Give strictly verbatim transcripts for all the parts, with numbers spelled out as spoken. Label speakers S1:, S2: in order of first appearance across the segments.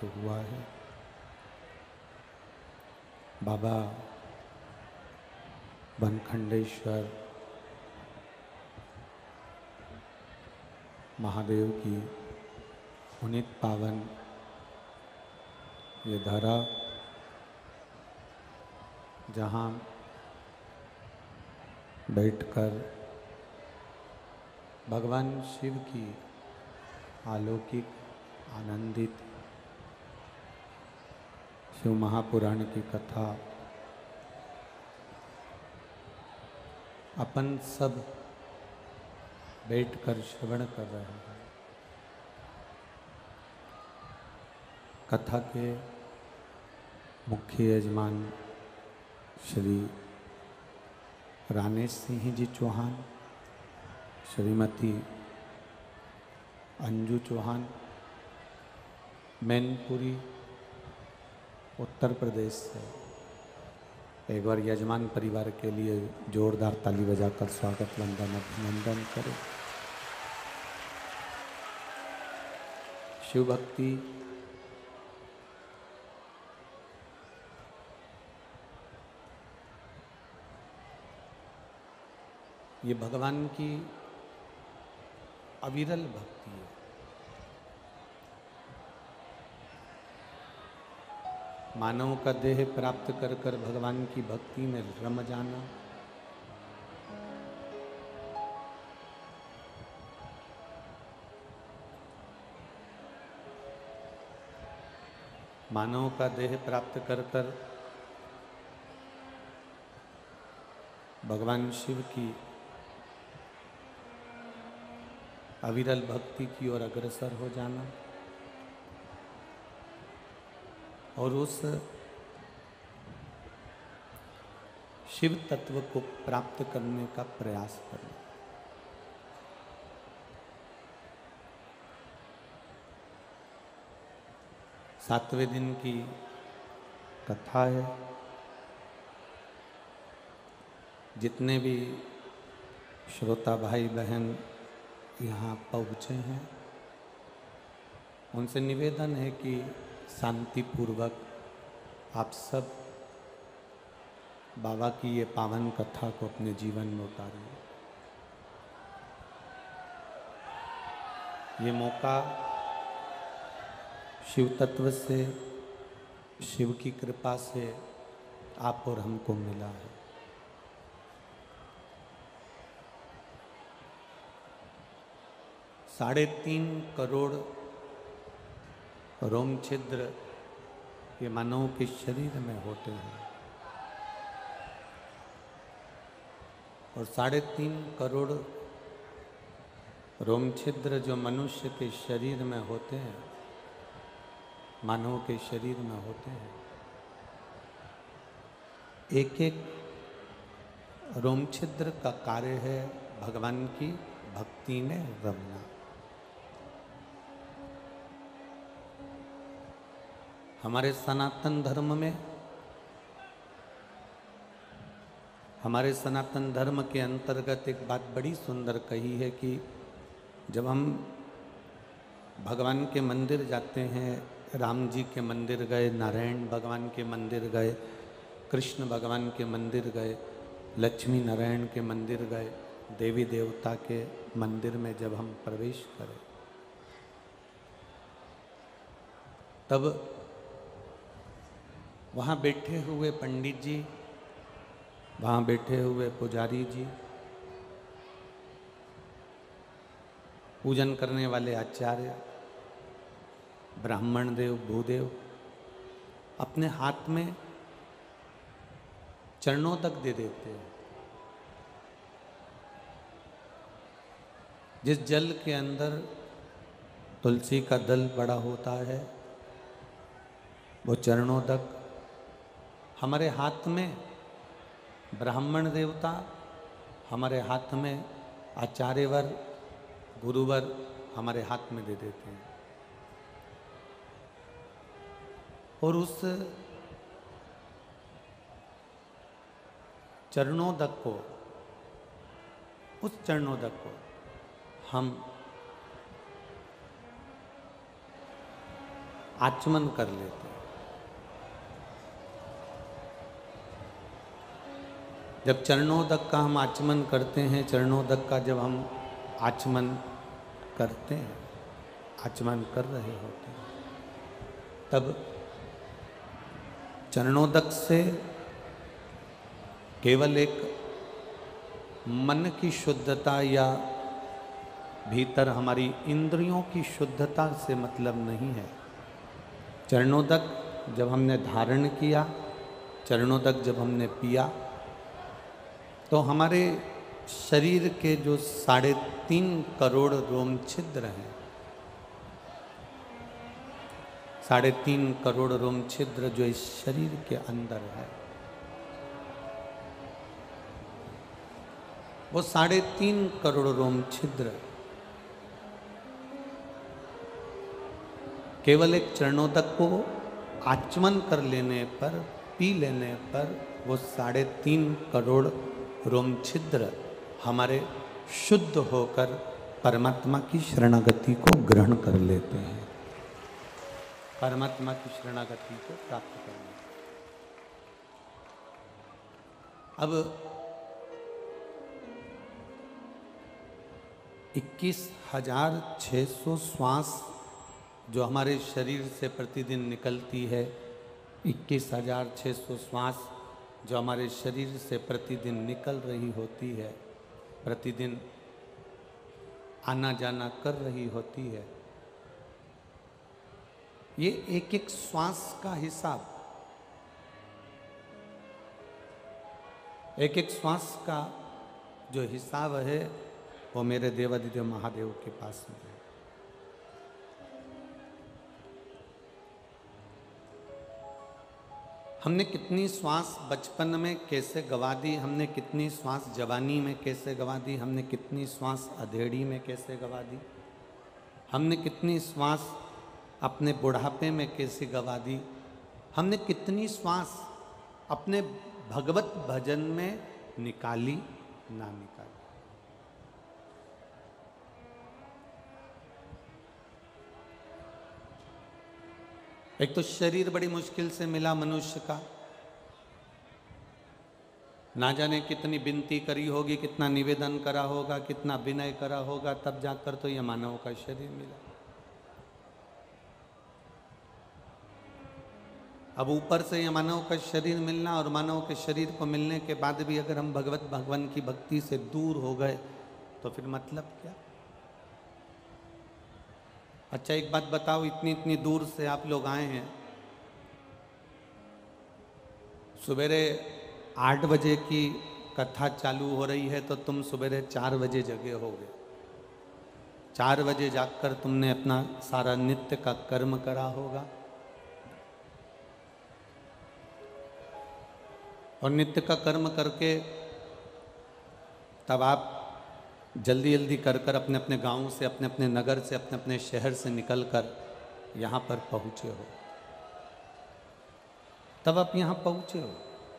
S1: प्राप्त हुआ है। बाबा बनखंडेश्वर महादेव की पुनीत पावन ये धरा, जहाँ बैठकर भगवान शिव की अलौकिक आनंदित शिव महापुराण की कथा अपन सब बैठकर श्रवण कर रहे हैं। कथा के मुख्य यजमान श्री रानेश सिंह जी चौहान, श्रीमती अंजू चौहान, मैनपुरी उत्तर प्रदेश से। एक बार यजमान परिवार के लिए जोरदार ताली बजाकर स्वागत वंदन अभिनंदन करें। शिव भक्ति ये भगवान की अविरल भक्ति है। मानव का देह प्राप्त कर कर भगवान की भक्ति में रम जाना, मानव का देह प्राप्त कर कर भगवान शिव की अविरल भक्ति की ओर अग्रसर हो जाना और उस शिव तत्व को प्राप्त करने का प्रयास करना। सातवें दिन की कथा है। जितने भी श्रोता भाई बहन यहाँ पहुँचे हैं, उनसे निवेदन है कि शांतिपूर्वक आप सब बाबा की ये पावन कथा को अपने जीवन में उतारें। ये मौका शिव तत्व से, शिव की कृपा से आप और हमको मिला है। साढ़े तीन करोड़ रोम छिद्र ये मानव के शरीर में होते हैं और साढ़े तीन करोड़ रोम छिद्र जो मनुष्य के शरीर में होते हैं, मानव के शरीर में होते हैं, एक एक रोम छिद्र का कार्य है भगवान की भक्ति में रमना। हमारे सनातन धर्म में, हमारे सनातन धर्म के अंतर्गत एक बात बड़ी सुंदर कही है कि जब हम भगवान के मंदिर जाते हैं, राम जी के मंदिर गए, नारायण भगवान के मंदिर गए, कृष्ण भगवान के मंदिर गए, लक्ष्मी नारायण के मंदिर गए, देवी देवता के मंदिर में जब हम प्रवेश करें, तब वहाँ बैठे हुए पंडित जी, वहाँ बैठे हुए पुजारी जी, पूजन करने वाले आचार्य, ब्राह्मण देव, भूदेव अपने हाथ में चरणों तक दे देते हैं। जिस जल के अंदर तुलसी का दल पड़ा होता है, वो चरणों तक हमारे हाथ में ब्राह्मण देवता, हमारे हाथ में आचार्यवर, गुरुवर हमारे हाथ में दे देते हैं और उस चरणोदक को, उस चरणोदक को हम आचमन कर लेते हैं। जब चरणोदक का हम आचमन करते हैं, चरणोदक का जब हम आचमन करते हैं, आचमन कर रहे होते हैं, तब चरणोदक से केवल एक मन की शुद्धता या भीतर हमारी इंद्रियों की शुद्धता से मतलब नहीं है। चरणोदक जब हमने धारण किया, चरणोदक जब हमने पिया, तो हमारे शरीर के जो साढ़े तीन करोड़ रोम छिद्र हैं, साढ़े तीन करोड़ रोम छिद्र जो इस शरीर के अंदर है, वो साढ़े तीन करोड़ रोम छिद्र केवल एक चरणोदक को आचमन कर लेने पर, पी लेने पर, वो साढ़े तीन करोड़ रोम छिद्र हमारे शुद्ध होकर परमात्मा की शरणागति को ग्रहण कर लेते हैं, परमात्मा की शरणागति को प्राप्त कर लेते हैं। अब इक्कीस हजार छः सौ श्वास जो हमारे शरीर से प्रतिदिन निकलती है, इक्कीस हजार छः सौ श्वास जो हमारे शरीर से प्रतिदिन निकल रही होती है, प्रतिदिन आना जाना कर रही होती है, ये एक एक श्वास का हिसाब, एक एक श्वास का जो हिसाब है वो मेरे देवादिदेव महादेव के पास में है। हमने कितनी श्वास बचपन में कैसे गवा दी, हमने कितनी श्वास जवानी में कैसे गवा दी, हमने कितनी श्वास अधेड़ी में कैसे गवा दी, हमने कितनी श्वास अपने बुढ़ापे में कैसे गवा दी, हमने कितनी श्वास अपने भगवत भजन में निकाली ना निकाली। एक तो शरीर बड़ी मुश्किल से मिला मनुष्य का, ना जाने कितनी विनती करी होगी, कितना निवेदन करा होगा, कितना विनय करा होगा, तब जाकर तो यह मानव का शरीर मिला। अब ऊपर से यह मानव का शरीर मिलना और मानव के शरीर को मिलने के बाद भी अगर हम भगवत भगवान की भक्ति से दूर हो गए तो फिर मतलब क्या। अच्छा एक बात बताओ, इतनी इतनी दूर से आप लोग आए हैं, सवेरे आठ बजे की कथा चालू हो रही है तो तुम सवेरे चार बजे जगे होगे, चार बजे जाकर तुमने अपना सारा नित्य का कर्म करा होगा, और नित्य का कर्म करके तब आप जल्दी जल्दी कर कर अपने अपने गांव से, अपने अपने नगर से, अपने अपने शहर से निकलकर यहाँ पर पहुँचे हो, तब आप यहाँ पहुँचे हो।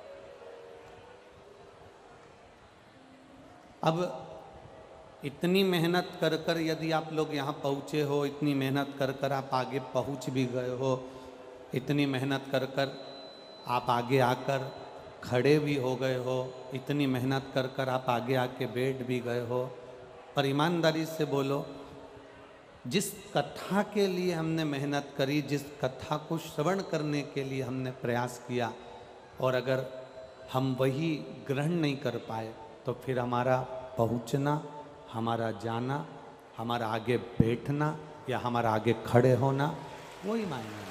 S1: अब इतनी मेहनत कर कर यदि आप लोग यहाँ पहुँचे हो, इतनी मेहनत कर कर आप आगे पहुँच भी गए हो, इतनी मेहनत कर कर आप आगे आकर खड़े भी हो गए हो, इतनी मेहनत कर कर आप आगे आके बैठ भी गए हो, पर ईमानदारी से बोलो, जिस कथा के लिए हमने मेहनत करी, जिस कथा को श्रवण करने के लिए हमने प्रयास किया, और अगर हम वही ग्रहण नहीं कर पाए तो फिर हमारा पहुंचना, हमारा जाना, हमारा आगे बैठना या हमारा आगे खड़े होना वही मायने नहीं।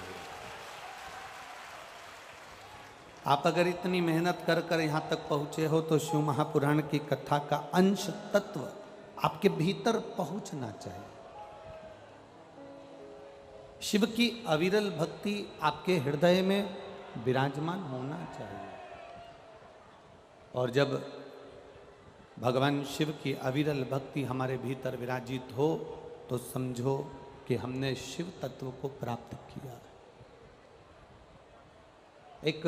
S1: आप अगर इतनी मेहनत कर कर यहाँ तक पहुँचे हो तो शिव महापुराण की कथा का अंश तत्व आपके भीतर पहुँचना चाहिए। शिव की अविरल भक्ति आपके हृदय में विराजमान होना चाहिए, और जब भगवान शिव की अविरल भक्ति हमारे भीतर विराजित हो तो समझो कि हमने शिव तत्व को प्राप्त किया। एक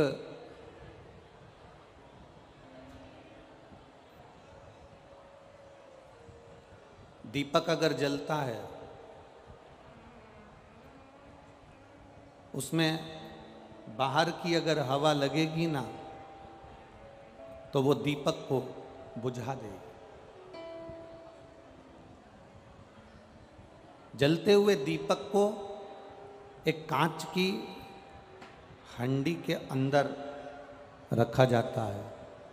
S1: दीपक अगर जलता है उसमें बाहर की अगर हवा लगेगी ना तो वो दीपक को बुझा देगी। जलते हुए दीपक को एक कांच की हंडी के अंदर रखा जाता है।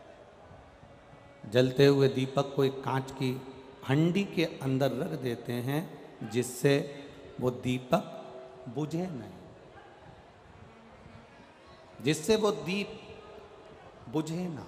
S1: जलते हुए दीपक को एक कांच की हंडी के अंदर रख देते हैं जिससे वो दीपक बुझे नहीं, जिससे वो दीप बुझे ना।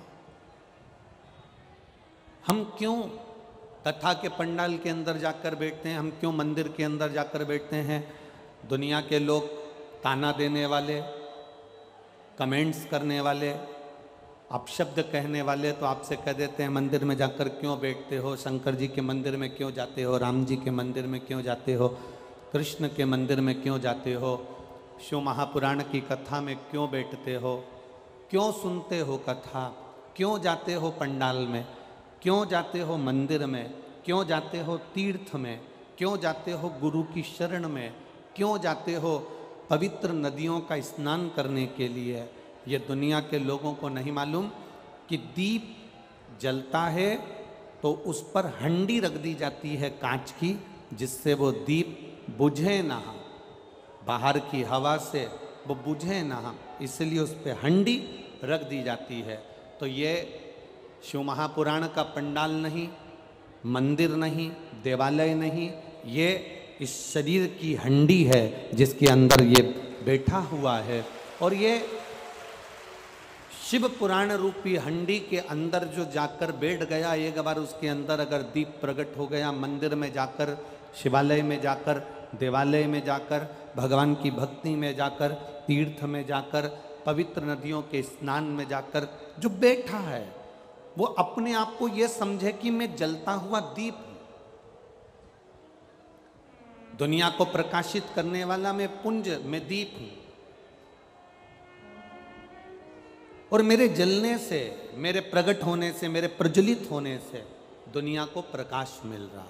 S1: हम क्यों कथा के पंडाल के अंदर जाकर बैठते हैं, हम क्यों मंदिर के अंदर जाकर बैठते हैं? दुनिया के लोग ताना देने वाले, कमेंट्स करने वाले, अपशब्द कहने वाले तो आपसे कह देते हैं मंदिर में जाकर क्यों बैठते हो, शंकर जी के मंदिर में क्यों जाते हो, राम जी के मंदिर में क्यों जाते हो, कृष्ण के मंदिर में क्यों जाते हो, शिव महापुराण की कथा में क्यों बैठते हो, क्यों सुनते हो कथा, क्यों जाते हो पंडाल में, क्यों जाते हो मंदिर में, क्यों जाते हो तीर्थ में, क्यों जाते हो गुरु की शरण में, क्यों जाते हो पवित्र नदियों का स्नान करने के लिए? ये दुनिया के लोगों को नहीं मालूम कि दीप जलता है तो उस पर हंडी रख दी जाती है कांच की, जिससे वो दीप बुझे ना, बाहर की हवा से वो बुझे ना, इसलिए उस पर हंडी रख दी जाती है। तो ये शिव महापुराण का पंडाल नहीं, मंदिर नहीं, देवालय नहीं, ये इस शरीर की हंडी है जिसके अंदर ये बैठा हुआ है। और ये शिव पुराण रूपी हंडी के अंदर जो जाकर बैठ गया, एक बार उसके अंदर अगर दीप प्रकट हो गया, मंदिर में जाकर, शिवालय में जाकर, देवालय में जाकर, भगवान की भक्ति में जाकर, तीर्थ में जाकर, पवित्र नदियों के स्नान में जाकर जो बैठा है वो अपने आप को ये समझे कि मैं जलता हुआ दीप हूं, दुनिया को प्रकाशित करने वाला मैं पुंज, मैं दीप हूं, और मेरे जलने से, मेरे प्रकट होने से, मेरे प्रज्वलित होने से दुनिया को प्रकाश मिल रहा।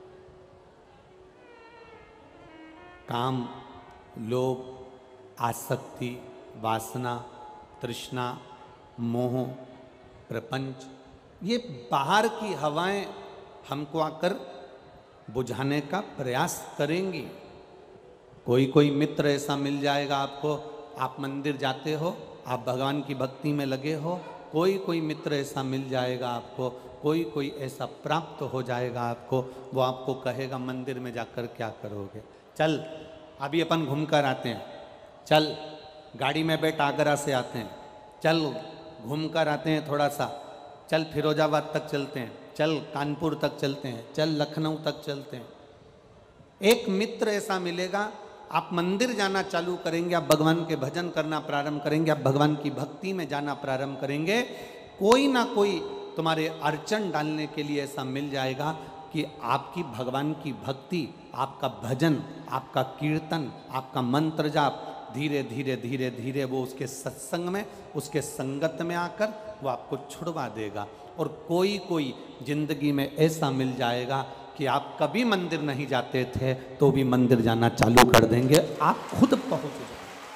S1: काम, लोभ, आसक्ति, वासना, तृष्णा, मोह, प्रपंच, ये बाहर की हवाएं हमको आकर बुझाने का प्रयास करेंगी। कोई कोई मित्र ऐसा मिल जाएगा आपको, आप मंदिर जाते हो, आप भगवान की भक्ति में लगे हो, कोई कोई मित्र ऐसा मिल जाएगा आपको, कोई कोई ऐसा प्राप्त हो जाएगा आपको, वो आपको कहेगा मंदिर में जाकर क्या करोगे, चल अभी अपन घूम कर आते हैं, चल गाड़ी में बैठ आगरा से आते हैं, चल घूम कर आते हैं थोड़ा सा, चल फिरोजाबाद तक चलते हैं, चल कानपुर तक चलते हैं, चल लखनऊ तक चलते हैं। एक मित्र ऐसा मिलेगा, आप मंदिर जाना चालू करेंगे, आप भगवान के भजन करना प्रारंभ करेंगे, आप भगवान की भक्ति में जाना प्रारंभ करेंगे, कोई ना कोई तुम्हारे अड़चन डालने के लिए ऐसा मिल जाएगा कि आपकी भगवान की भक्ति, आपका भजन, आपका कीर्तन, आपका मंत्र जाप धीरे धीरे धीरे धीरे वो उसके सत्संग में, उसके संगत में आकर वो आपको छुड़वा देगा। और कोई कोई जिंदगी में ऐसा मिल जाएगा कि आप कभी मंदिर नहीं जाते थे तो भी मंदिर जाना चालू कर देंगे, आप खुद पहुंच जाएंगे।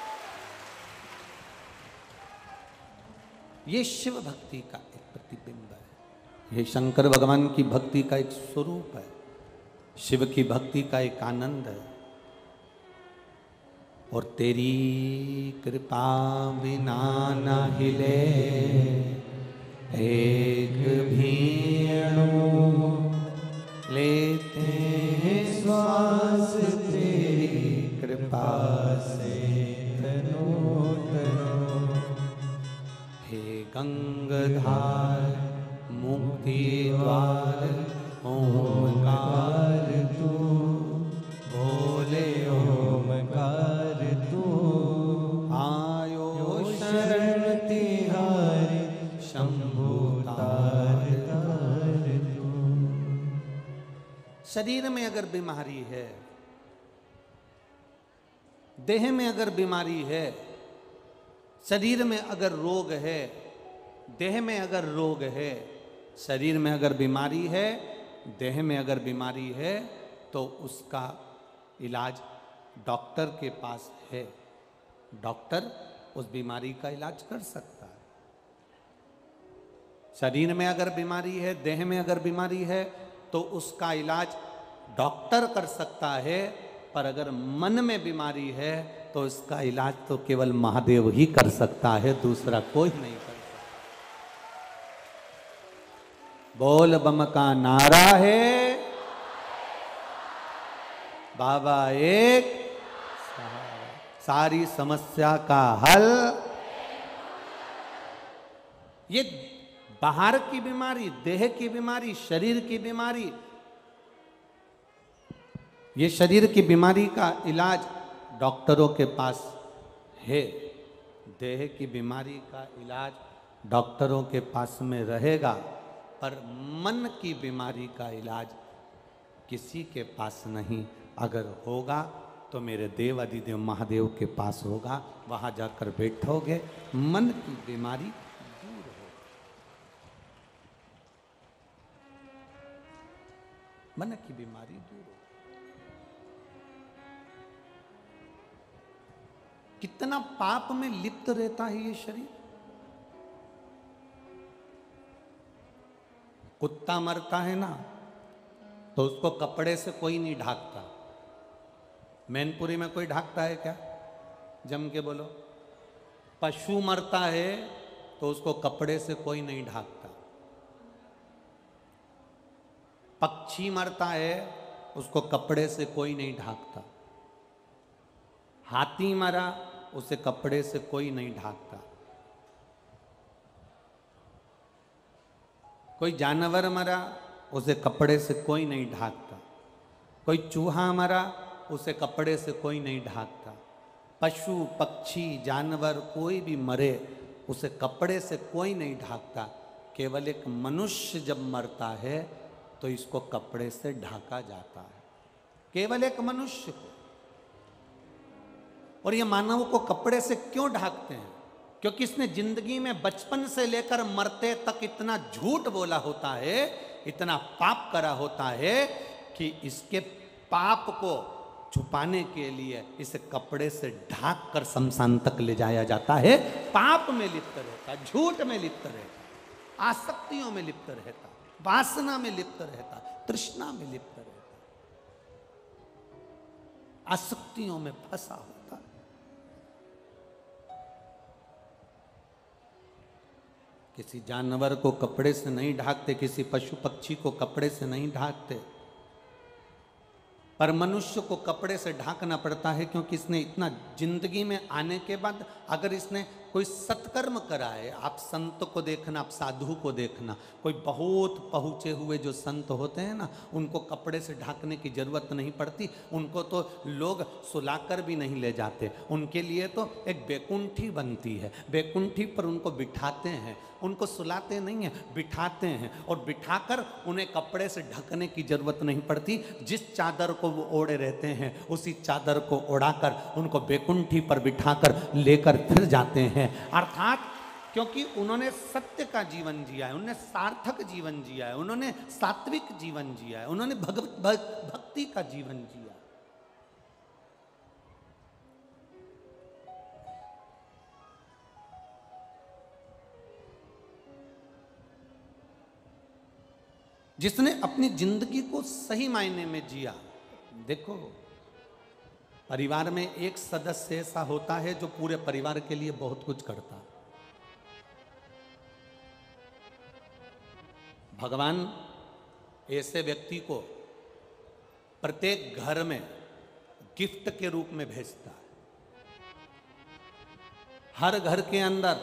S1: ये शिव भक्ति का एक प्रतिबिंब है, ये शंकर भगवान की भक्ति का एक स्वरूप है, शिव की भक्ति का एक आनंद है। और तेरी कृपा बिना न हिले एक भी अणु, लेते श्वास तेरी कृपा से तनो तनो। हे गंगाधार मुक्ति द्वार ओमकार तू, बोले ओमकार तू, आयो शरण तिहारी शंभु तार तार तू। शरीर में अगर बीमारी है, देह में अगर बीमारी है, शरीर में अगर रोग है, देह में अगर रोग है, शरीर में अगर बीमारी है, देह में अगर बीमारी है, तो उसका इलाज डॉक्टर के पास है। डॉक्टर उस बीमारी का इलाज कर सकता है। शरीर में अगर बीमारी है, देह में अगर बीमारी है, तो उसका इलाज डॉक्टर कर सकता है। पर अगर मन में बीमारी है तो इसका इलाज तो केवल महादेव ही कर सकता है, दूसरा कोई नहीं कर सकता। बोल बम का नारा है, बाबा एक, सारी समस्या का हल। ये बाहर की बीमारी, देह की बीमारी, शरीर की बीमारी, ये शरीर की बीमारी का इलाज डॉक्टरों के पास है। देह की बीमारी का इलाज डॉक्टरों के पास में रहेगा, पर मन की बीमारी का इलाज किसी के पास नहीं। अगर होगा तो मेरे देव अधिदेव महादेव के पास होगा, वहां जाकर बैठोगे, मन की बीमारी दूर होगी। मन की बीमारी दूर होगी। कितना पाप में लिप्त रहता है ये शरीर। कुत्ता मरता है ना, तो उसको कपड़े से कोई नहीं ढाकता। मैनपुरी में कोई ढाकता है क्या? जम के बोलो। पशु मरता है तो उसको कपड़े से कोई नहीं ढाकता। पक्षी मरता है, उसको कपड़े से कोई नहीं ढाकता। हाथी मरा, उसे कपड़े से कोई नहीं ढाकता। कोई जानवर मरा, उसे कपड़े से कोई नहीं ढाकता। कोई चूहा मरा, उसे कपड़े से कोई नहीं ढाकता। पशु पक्षी जानवर कोई भी मरे, उसे कपड़े से कोई नहीं ढाकता। केवल एक मनुष्य जब मरता है तो इसको कपड़े से ढाका जाता है, केवल एक मनुष्य को। और ये मानव को कपड़े से क्यों ढाकते हैं? क्योंकि इसने जिंदगी में बचपन से लेकर मरते तक इतना झूठ बोला होता है, इतना पाप करा होता है कि इसके पाप को छुपाने के लिए इसे कपड़े से ढाक कर शमशान तक ले जाया जाता है। पाप में लिप्त रहता, झूठ में लिप्त रहता, आसक्तियों में लिप्त रहता, वासना में लिप्त रहता, तृष्णा में लिप्त रहता, आसक्तियों में फंसा होता। किसी जानवर को कपड़े से नहीं ढाकते, किसी पशु पक्षी को कपड़े से नहीं ढाकते, पर मनुष्य को कपड़े से ढाकना पड़ता है। क्योंकि इसने इतना जिंदगी में आने के बाद अगर इसने कोई सत्कर्म करा है, आप संत को देखना, आप साधु को देखना, कोई बहुत पहुँचे हुए जो संत होते हैं ना, उनको कपड़े से ढाकने की जरूरत नहीं पड़ती। उनको तो लोग सुलाकर भी नहीं ले जाते, उनके लिए तो एक बैकुंठी बनती है, बैकुंठी पर उनको बिठाते हैं, उनको सुलाते नहीं हैं, बिठाते हैं। और बिठाकर उन्हें कपड़े से ढकने की जरूरत नहीं पड़ती। जिस चादर को वो ओढ़े रहते हैं, उसी चादर को ओढ़ाकर उनको बैकुंठी पर बिठाकर लेकर फिर जाते हैं। अर्थात क्योंकि उन्होंने सत्य का जीवन जिया है, उन्होंने सार्थक जीवन जिया है, उन्होंने सात्विक जीवन जिया है, उन्होंने भगवत भक्ति का जीवन जिया। जिसने अपनी जिंदगी को सही मायने में जिया। देखो, परिवार में एक सदस्य ऐसा होता है जो पूरे परिवार के लिए बहुत कुछ करता है। भगवान ऐसे व्यक्ति को प्रत्येक घर में गिफ्ट के रूप में भेजता है। हर घर के अंदर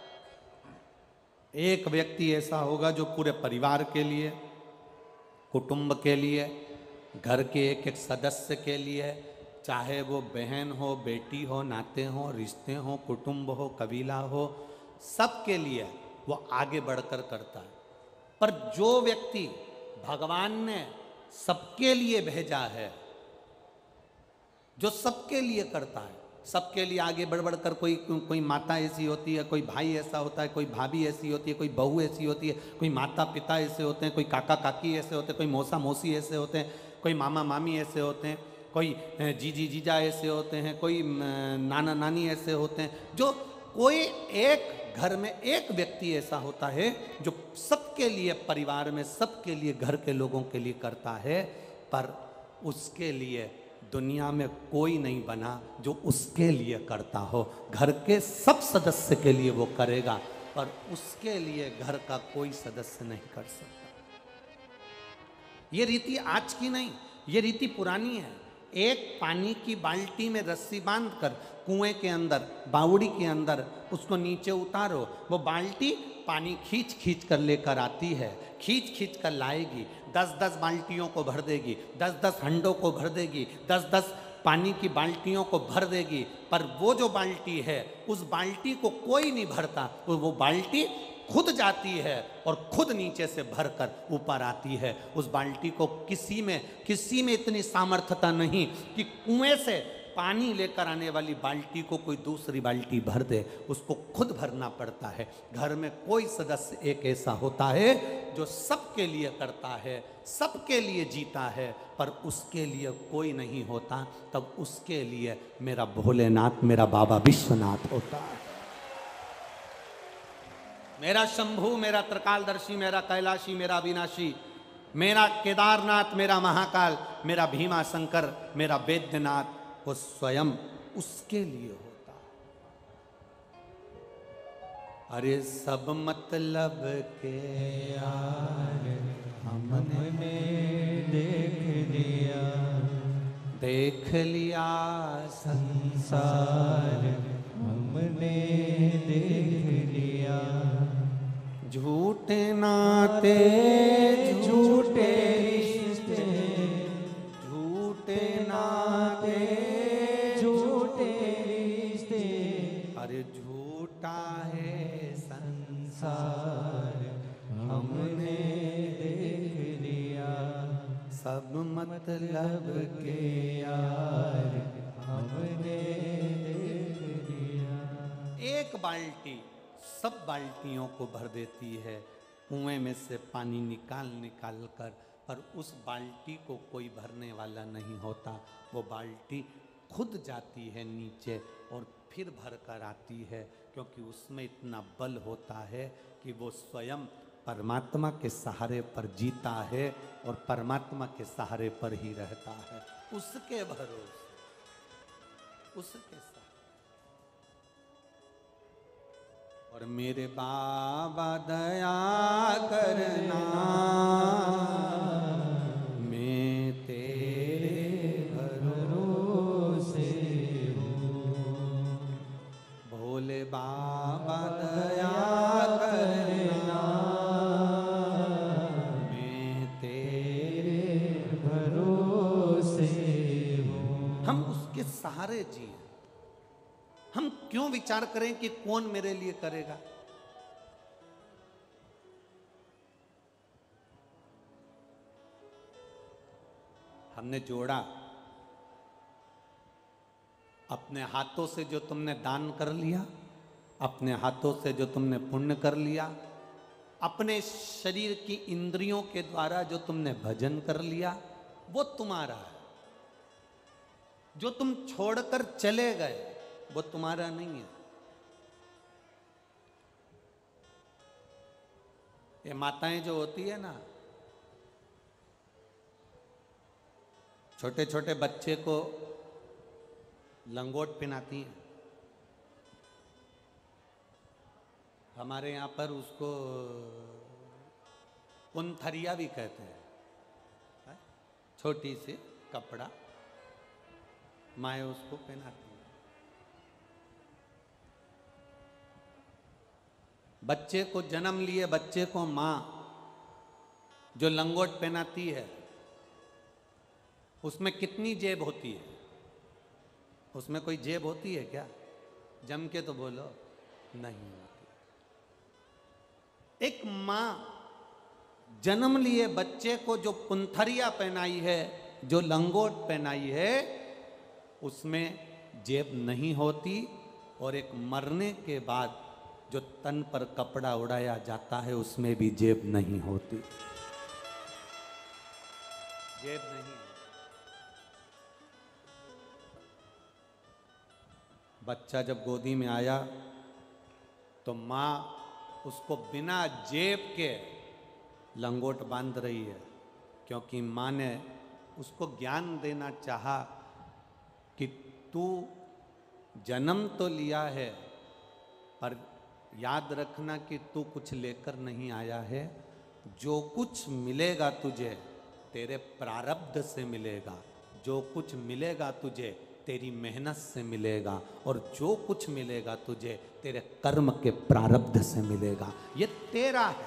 S1: एक व्यक्ति ऐसा होगा जो पूरे परिवार के लिए, कुटुंब के लिए, घर के एक एक सदस्य के लिए, चाहे वो बहन हो, बेटी हो, नाते हो, रिश्ते हो, कुटुंब हो, कबीला हो, सबके लिए वो आगे बढ़कर करता है। पर जो व्यक्ति भगवान ने सबके लिए भेजा है, जो सबके लिए करता है, सबके लिए आगे बढ़ बढ़कर, कोई कोई माता ऐसी होती है, कोई भाई ऐसा होता है, कोई भाभी ऐसी होती है, कोई बहू ऐसी होती है, कोई माता पिता ऐसे होते हैं, कोई काका काकी ऐसे होते हैं, कोई मौसा मौसी ऐसे होते हैं, कोई मामा मामी ऐसे होते हैं, कोई जीजी जीजा ऐसे होते हैं, कोई नाना नानी ऐसे होते हैं, जो कोई एक घर में एक व्यक्ति ऐसा होता है जो सबके लिए, परिवार में सबके लिए, घर के लोगों के लिए करता है, पर उसके लिए दुनिया में कोई नहीं बना जो उसके लिए करता हो। घर के सब सदस्य के लिए वो करेगा, पर उसके लिए घर का कोई सदस्य नहीं कर सकता। ये रीति आज की नहीं, ये रीति पुरानी है। एक पानी की बाल्टी में रस्सी बांधकर कुएं के अंदर, बावड़ी के अंदर उसको नीचे उतारो, वो बाल्टी पानी खींच खींच कर लेकर आती है, खींच खींच कर लाएगी, दस दस बाल्टियों को भर देगी, दस दस हंडों को भर देगी, दस दस पानी की बाल्टियों को भर देगी, पर वो जो बाल्टी है उस बाल्टी को कोई नहीं भरता। तो वो बाल्टी खुद जाती है और खुद नीचे से भरकर ऊपर आती है। उस बाल्टी को किसी में किसी में इतनी सामर्थ्यता नहीं कि कुएं से पानी लेकर आने वाली बाल्टी को कोई दूसरी बाल्टी भर दे, उसको खुद भरना पड़ता है। घर में कोई सदस्य एक ऐसा होता है जो सबके लिए करता है, सबके लिए जीता है, पर उसके लिए कोई नहीं होता, तब उसके लिए मेरा भोलेनाथ, मेरा बाबा विश्वनाथ होता है। मेरा शंभू, मेरा त्रिकालदर्शी, मेरा कैलाशी, मेरा अविनाशी, मेरा केदारनाथ, मेरा महाकाल, मेरा भीमा शंकर, मेरा वैद्यनाथ, वो स्वयं उसके लिए होता है। अरे सब मतलब के यार हमने देख लिया, देख लिया संसार हमने देख लिया, झूठे नाते झूठे रिश्ते, झूठे नाते झूठे रिश्ते, अरे झूठा है संसार हमने देख लिया, सब मतलब के यार हमने देख लिया। एक बाल्टी सब बाल्टियों को भर देती है, कुएं में से पानी निकाल निकाल कर, पर उस बाल्टी को कोई भरने वाला नहीं होता। वो बाल्टी खुद जाती है नीचे और फिर भर कर आती है, क्योंकि उसमें इतना बल होता है कि वो स्वयं परमात्मा के सहारे पर जीता है और परमात्मा के सहारे पर ही रहता है, उसके भरोसे, उसके साथ। और मेरे बाबा दया करना, मैं तेरे भरोसे हूँ, भोले बाबा दया करना, मैं तेरे भरोसे हूँ। हम उसके सहारे जिए। हम क्यों विचार करें कि कौन मेरे लिए करेगा? हमने जोड़ा, अपने हाथों से जो तुमने दान कर लिया, अपने हाथों से जो तुमने पुण्य कर लिया, अपने शरीर की इंद्रियों के द्वारा जो तुमने भजन कर लिया, वो तुम्हारा है। जो तुम छोड़कर चले गए वो तुम्हारा नहीं है। ये माताएं जो होती है ना, छोटे छोटे बच्चे को लंगोट पहनाती हैं। हमारे यहाँ पर उसको कुंथरिया भी कहते हैं, है? छोटी सी कपड़ा माए उसको पहनाती है। बच्चे को जन्म लिए बच्चे को माँ जो लंगोट पहनाती है, उसमें कितनी जेब होती है? उसमें कोई जेब होती है क्या? जम के तो बोलो, नहीं होती। एक माँ जन्म लिए बच्चे को जो कुंथरिया पहनाई है, जो लंगोट पहनाई है, उसमें जेब नहीं होती। और एक मरने के बाद जो तन पर कपड़ा उड़ाया जाता है, उसमें भी जेब नहीं होती। जेब नहीं। बच्चा जब गोदी में आया तो माँ उसको बिना जेब के लंगोट बांध रही है, क्योंकि माँ ने उसको ज्ञान देना चाहा कि तू जन्म तो लिया है, पर याद रखना कि तू कुछ लेकर नहीं आया है। जो कुछ मिलेगा तुझे तेरे प्रारब्ध से मिलेगा, जो कुछ मिलेगा तुझे तेरी मेहनत से मिलेगा, और जो कुछ मिलेगा तुझे तेरे कर्म के प्रारब्ध से मिलेगा। ये तेरा है।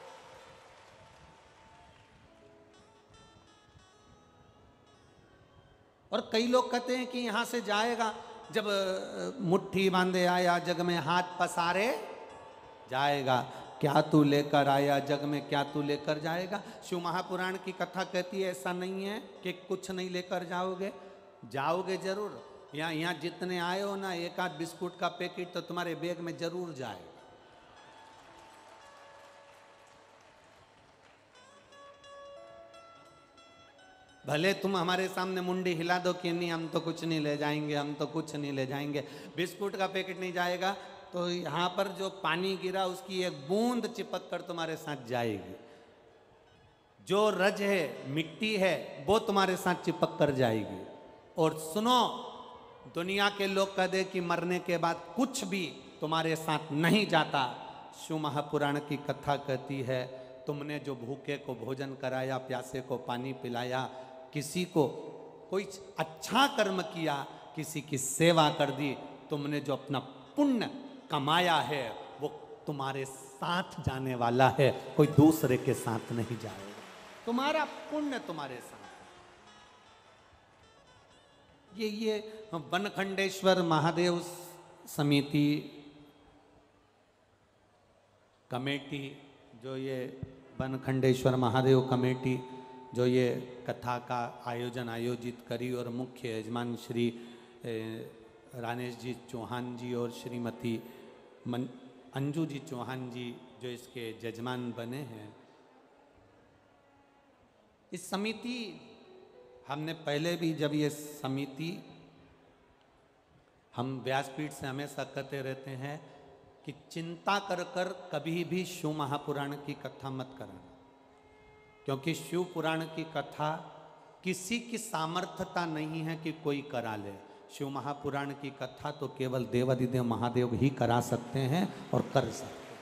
S1: और कई लोग कहते हैं कि यहां से जाएगा, जब मुट्ठी बांधे आया जग में हाथ पसारे जाएगा। क्या तू लेकर आया जग में, क्या तू लेकर जाएगा? शिव महापुराण की कथा कहती है ऐसा नहीं है कि कुछ नहीं लेकर जाओगे, जाओगे जरूर। यहाँ यहाँ जितने आए हो ना, एक आध बिस्कुट का पैकेट तो तुम्हारे बैग में जरूर जाएगा। भले तुम हमारे सामने मुंडी हिला दो कि नहीं हम तो कुछ नहीं ले जाएंगे, हम तो कुछ नहीं ले जाएंगे, बिस्कुट का पैकेट नहीं जाएगा, तो यहाँ पर जो पानी गिरा उसकी एक बूंद चिपक कर तुम्हारे साथ जाएगी। जो रज है, मिट्टी है, वो तुम्हारे साथ चिपक कर जाएगी। और सुनो, दुनिया के लोग कह दे कि मरने के बाद कुछ भी तुम्हारे साथ नहीं जाता। शिव महापुराण की कथा कहती है, तुमने जो भूखे को भोजन कराया, प्यासे को पानी पिलाया, किसी को कोई अच्छा कर्म किया, किसी की सेवा कर दी, तुमने जो अपना पुण्य कमाया है वो तुम्हारे साथ जाने वाला है, कोई दूसरे के साथ नहीं जाएगा। तुम्हारा पुण्य तुम्हारे साथ। ये ये वनखंडेश्वर महादेव समिति कमेटी, जो ये वनखंडेश्वर महादेव कमेटी जो ये कथा का आयोजन आयोजित करी, और मुख्य यजमान श्री रानेश जी चौहान जी और श्रीमती अंजू जी चौहान जी जो इसके जजमान बने हैं। इस समिति, हमने पहले भी जब ये समिति, हम व्यासपीठ से हमेशा कहते रहते हैं कि चिंता कर कर कभी भी शिव महापुराण की कथा मत करना, क्योंकि शिव पुराण की कथा किसी की सामर्थ्यता नहीं है कि कोई करा ले। शिव महापुराण की कथा तो केवल देवादिदेव महादेव ही करा सकते हैं और कर सकते हैं।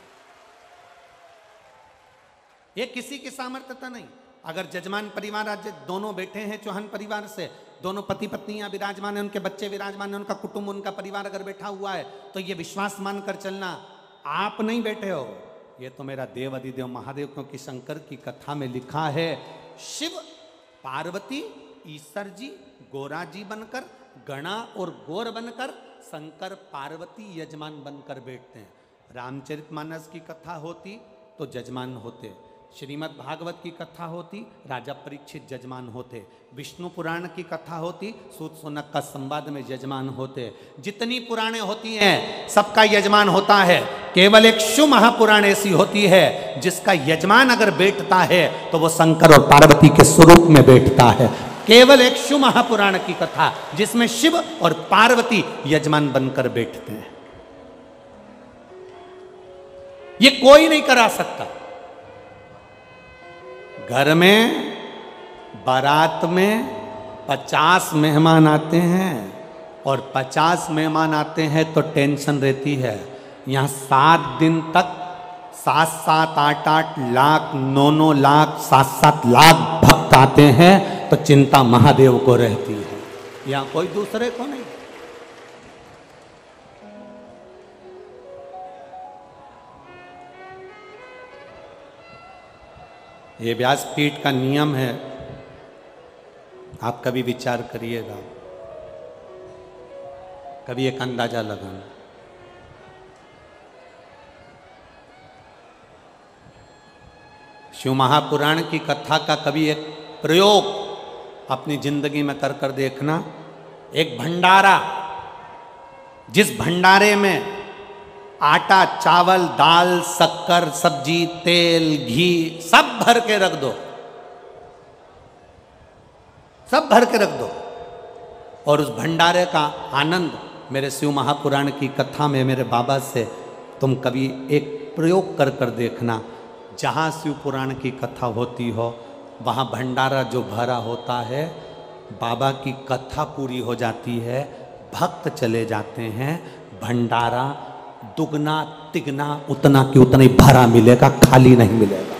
S1: ये किसी की सामर्थ्यता नहीं। अगर जजमान परिवार आज दोनों बैठे हैं चौहान परिवार से, दोनों पति पत्नियां विराजमान है, उनके बच्चे विराजमान है, उनका कुटुंब, उनका परिवार अगर बैठा हुआ है, तो ये विश्वास मानकर चलना, आप नहीं बैठे हो, ये तो मेरा देव अधिदेव महादेव, क्योंकि शंकर की कथा में लिखा है शिव पार्वती ईश्वर जी गोरा जी बनकर, गणा और गौर बनकर, शंकर पार्वती यजमान बनकर बैठते हैं। रामचरितमानस की कथा होती तो जजमान होते, श्रीमद् भागवत की कथा होती राजा परीक्षित जजमान होते, विष्णु पुराण की कथा होती सूत सोनक का संवाद में यजमान होते। जितनी पुराणे होती हैं सबका यजमान होता है, केवल एक शिव महापुराण ऐसी होती है जिसका यजमान अगर बैठता है तो वो शंकर और पार्वती के स्वरूप में बैठता है। केवल एक शिव महापुराण की कथा जिसमें शिव और पार्वती यजमान बनकर बैठते हैं, ये कोई नहीं करा सकता। घर में बारात में पचास मेहमान आते हैं और पचास मेहमान आते हैं तो टेंशन रहती है। यहाँ सात दिन तक सात सात आठ आठ लाख नौ नौ लाख सात सात लाख भक्त आते हैं तो चिंता महादेव को रहती है, यहाँ कोई दूसरे को नहीं। ये व्यासपीठ का नियम है, आप कभी विचार करिएगा, कभी एक अंदाजा लगाना। शिव महापुराण की कथा का कभी एक प्रयोग अपनी जिंदगी में कर कर देखना। एक भंडारा, जिस भंडारे में आटा चावल दाल शक्कर सब्जी तेल घी सब भर के रख दो, सब भर के रख दो, और उस भंडारे का आनंद मेरे शिव महापुराण की कथा में मेरे बाबा से तुम कभी एक प्रयोग कर कर देखना, जहाँ शिव पुराण की कथा होती हो वहाँ भंडारा जो भरा होता है, बाबा की कथा पूरी हो जाती है, भक्त चले जाते हैं, भंडारा दुगना तिगना उतना कि उतना ही भरा मिलेगा, खाली नहीं मिलेगा।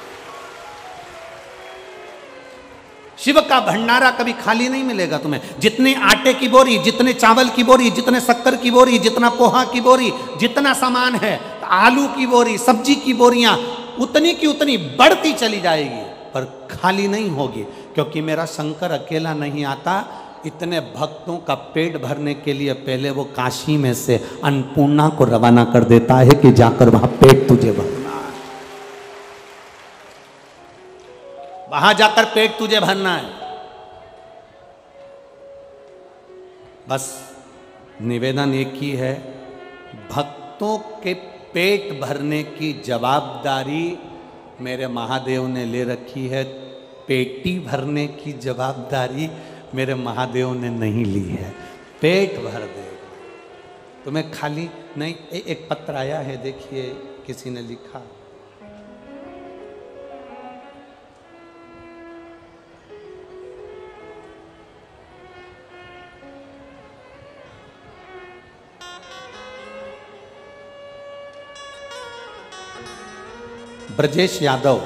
S1: शिव का भंडारा कभी खाली नहीं मिलेगा तुम्हें। जितने आटे की बोरी, जितने चावल की बोरी, जितने शक्कर की बोरी, जितना पोहा की बोरी, जितना सामान है, आलू की बोरी, सब्जी की बोरियां उतनी की उतनी बढ़ती चली जाएगी, पर खाली नहीं होगी, क्योंकि मेरा शंकर अकेला नहीं आता। इतने भक्तों का पेट भरने के लिए पहले वो काशी में से अन्नपूर्णा को रवाना कर देता है कि जाकर वहां पेट तुझे भरना है, वहां जाकर पेट तुझे भरना है। बस निवेदन एक ही है, भक्तों के पेट भरने की जवाबदारी मेरे महादेव ने ले रखी है, पेटी भरने की जवाबदारी मेरे महादेव ने नहीं ली है। पेट भर देगा, तुम्हें खाली नहीं। ए, एक पत्र आया है, देखिए किसी ने लिखा, ब्रजेश यादव,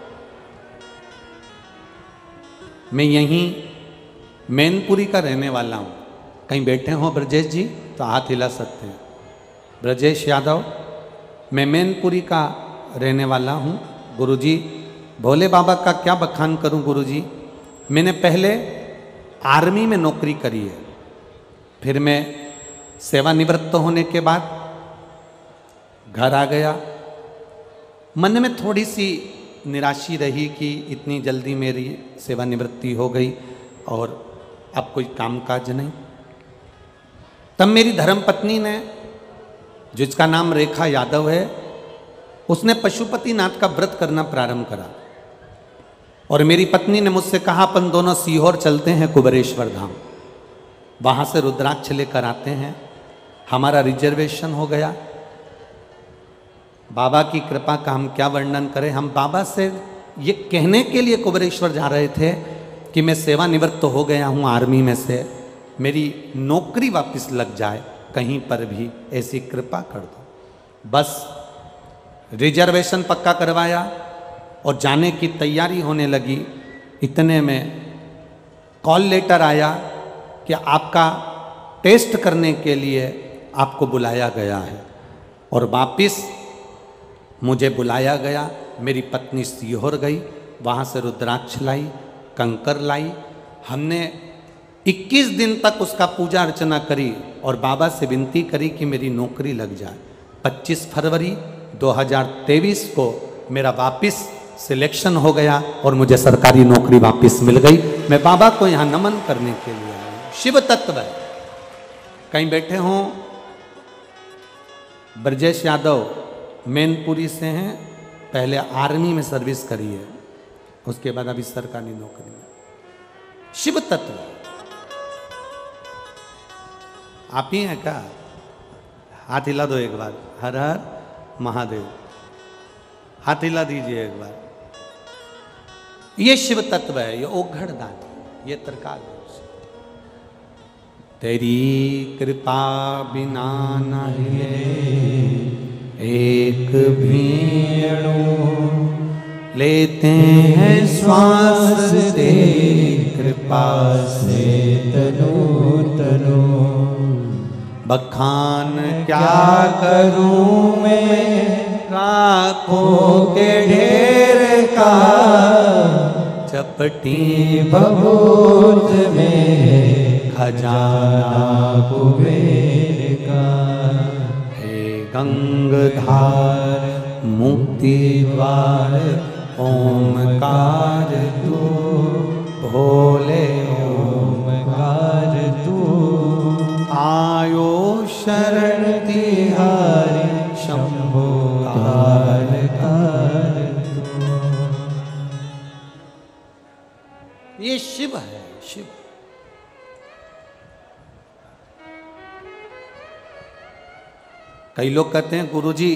S1: मैं यहीं मैनपुरी का रहने वाला हूँ। कहीं बैठे हो ब्रजेश जी तो हाथ हिला सकते हैं। ब्रजेश यादव, मैं मैनपुरी का रहने वाला हूँ। गुरुजी, भोले बाबा का क्या बखान करूँ गुरुजी। मैंने पहले आर्मी में नौकरी करी है, फिर मैं सेवानिवृत्त होने के बाद घर आ गया। मन में थोड़ी सी निराशी रही कि इतनी जल्दी मेरी सेवानिवृत्ति हो गई और अब कोई कामकाज नहीं। तब मेरी धर्मपत्नी ने, जिसका नाम रेखा यादव है, उसने पशुपतिनाथ का व्रत करना प्रारंभ करा और मेरी पत्नी ने मुझसे कहा अपन दोनों सीहोर चलते हैं कुबेरेश्वर धाम, वहाँ से रुद्राक्ष लेकर आते हैं। हमारा रिजर्वेशन हो गया। बाबा की कृपा का हम क्या वर्णन करें। हम बाबा से ये कहने के लिए कुबेरेश्वर जा रहे थे कि मैं सेवानिवृत्त हो गया हूँ आर्मी में से, मेरी नौकरी वापस लग जाए कहीं पर भी, ऐसी कृपा कर दो। बस रिजर्वेशन पक्का करवाया और जाने की तैयारी होने लगी। इतने में कॉल लेटर आया कि आपका टेस्ट करने के लिए आपको बुलाया गया है, और वापस मुझे बुलाया गया। मेरी पत्नी सीहोर गई, वहाँ से रुद्राक्ष लाई, कंकर लाई। हमने इक्कीस दिन तक उसका पूजा अर्चना करी और बाबा से विनती करी कि मेरी नौकरी लग जाए। पच्चीस फरवरी दो हज़ार तेईस को मेरा वापस सिलेक्शन हो गया और मुझे सरकारी नौकरी वापस मिल गई। मैं बाबा को यहाँ नमन करने के लिए आया हूँ। शिव तत्व है। कहीं बैठे हों, ब्रजेश यादव मैनपुरी से हैं, पहले आर्मी में सर्विस करी है, उसके बाद अभी सरकारी नौकरी में। शिव तत्व आप ही हैं क्या? हाथ हिला दो एक बार। हर हर महादेव, हाथ हिला दीजिए एक बार। ये शिव तत्व है, ये ओघड़ दान, ये तरकाल। तेरी कृपा बिना नहीं एक भीड़ो लेते हैं श्वास तेरी कृपा से तनो तनो। बखान क्या करूं मैं राखों के ढेर का, चपटी भभूत में खजाना कुबेर का। गंगधार मुक्ति द्वार ओमकार तू, भोले ओमकार तू। आयो शरण तिहारी शंभो कार कार तू। ये शिव है, शिव। कई लोग कहते हैं गुरुजी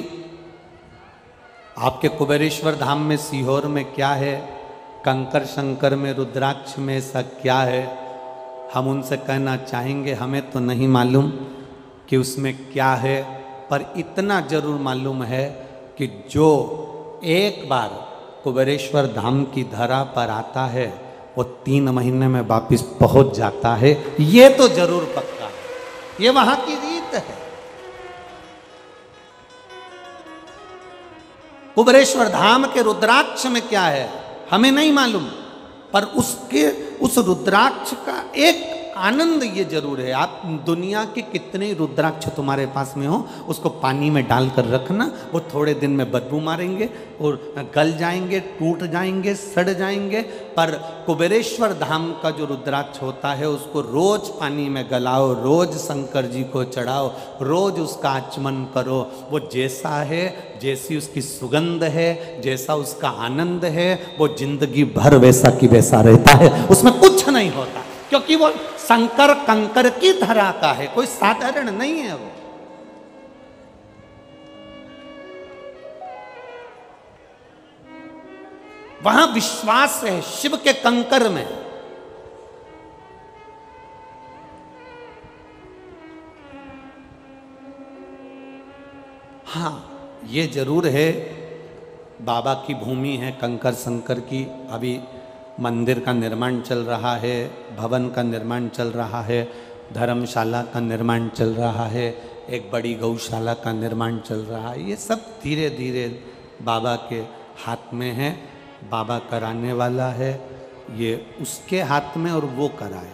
S1: आपके कुबेरेश्वर धाम में सीहोर में क्या है, कंकर शंकर में रुद्राक्ष में ऐसा क्या है। हम उनसे कहना चाहेंगे हमें तो नहीं मालूम कि उसमें क्या है, पर इतना जरूर मालूम है कि जो एक बार कुबेरेश्वर धाम की धरा पर आता है वो तीन महीने में वापिस पहुंच जाता है। ये तो जरूर पक्का है, ये वहां की रीत है। कुबेरेश्वर धाम के रुद्राक्ष में क्या है हमें नहीं मालूम, पर उसके उस रुद्राक्ष का एक आनंद ये जरूर है। आप दुनिया के कितने रुद्राक्ष तुम्हारे पास में हो, उसको पानी में डालकर रखना, वो थोड़े दिन में बदबू मारेंगे और गल जाएंगे, टूट जाएंगे, सड़ जाएंगे। पर कुबेरेश्वर धाम का जो रुद्राक्ष होता है उसको रोज पानी में गलाओ, रोज शंकर जी को चढ़ाओ, रोज उसका आचमन करो। वो जैसा है, जैसी उसकी सुगंध है, जैसा उसका आनंद है, वो जिंदगी भर वैसा की वैसा रहता है, उसमें कुछ नहीं होता, क्योंकि वो शंकर कंकर की धरा का है, कोई साधारण नहीं है वो। वहां विश्वास है शिव के कंकर में। हाँ ये जरूर है, बाबा की भूमि है कंकर शंकर की। अभी मंदिर का निर्माण चल रहा है, भवन का निर्माण चल रहा है, धर्मशाला का निर्माण चल रहा है, एक बड़ी गौशाला का निर्माण चल रहा है। ये सब धीरे धीरे बाबा के हाथ में है, बाबा कराने वाला है, ये उसके हाथ में और वो कराए।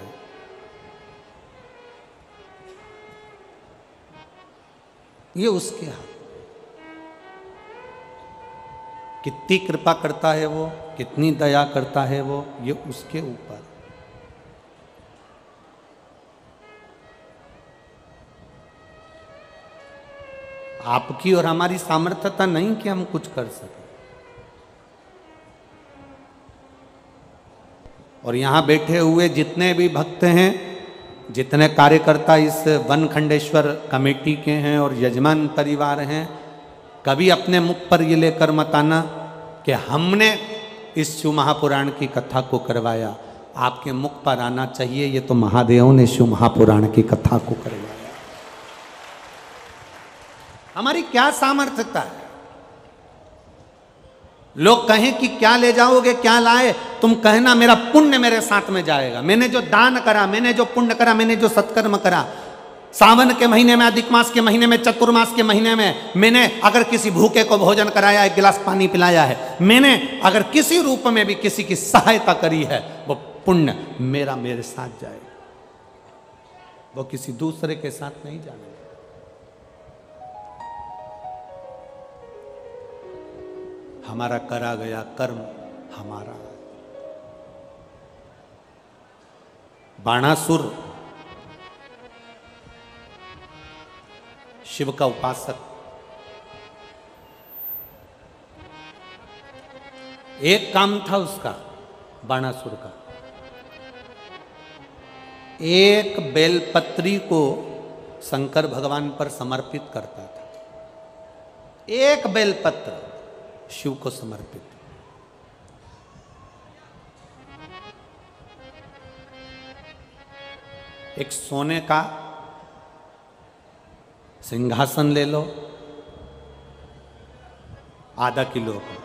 S1: ये उसके हाथ, कितनी कृपा करता है वो, कितनी दया करता है वो, ये उसके ऊपर। आपकी और हमारी सामर्थ्यता नहीं कि हम कुछ कर सके। और यहां बैठे हुए जितने भी भक्त हैं, जितने कार्यकर्ता इस वन खंडेश्वर कमेटी के हैं और यजमान परिवार हैं, कभी अपने मुख पर ये लेकर मत आना कि हमने इस शिव महापुराण की कथा को करवाया। आपके मुख पर आना चाहिए ये तो महादेव ने शिव महापुराण की कथा को करवाया। हमारी क्या सामर्थ्यता है? लोग कहें कि क्या ले जाओगे, क्या लाए, तुम कहना मेरा पुण्य मेरे साथ में जाएगा। मैंने जो दान करा, मैंने जो पुण्य करा, मैंने जो सत्कर्म करा, सावन के महीने में, अधिक मास के महीने में, चतुर्मास के महीने में मैंने अगर किसी भूखे को भोजन कराया, एक गिलास पानी पिलाया है, मैंने अगर किसी रूप में भी किसी की सहायता करी है, वो पुण्य मेरा मेरे साथ जाएगा, वो किसी दूसरे के साथ नहीं जाएगा। हमारा करा गया कर्म हमारा। बाणासुर शिव का उपासक, एक काम था उसका, बाणासुर का, एक बेलपत्री को शंकर भगवान पर समर्पित करता था। एक बेलपत्र शिव को समर्पित। एक सोने का सिंहासन ले लो, आधा किलो का,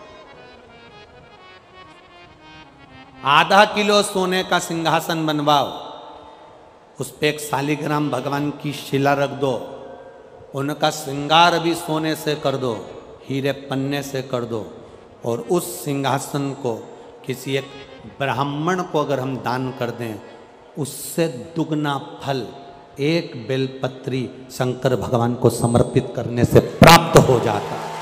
S1: आधा किलो सोने का सिंहासन बनवाओ, उस पे एक शालिग्राम भगवान की शिला रख दो, उनका श्रृंगार भी सोने से कर दो, हीरे पन्ने से कर दो, और उस सिंहासन को किसी एक ब्राह्मण को अगर हम दान कर दें, उससे दुगना फल एक बेलपत्री शंकर भगवान को समर्पित करने से प्राप्त हो जाता है।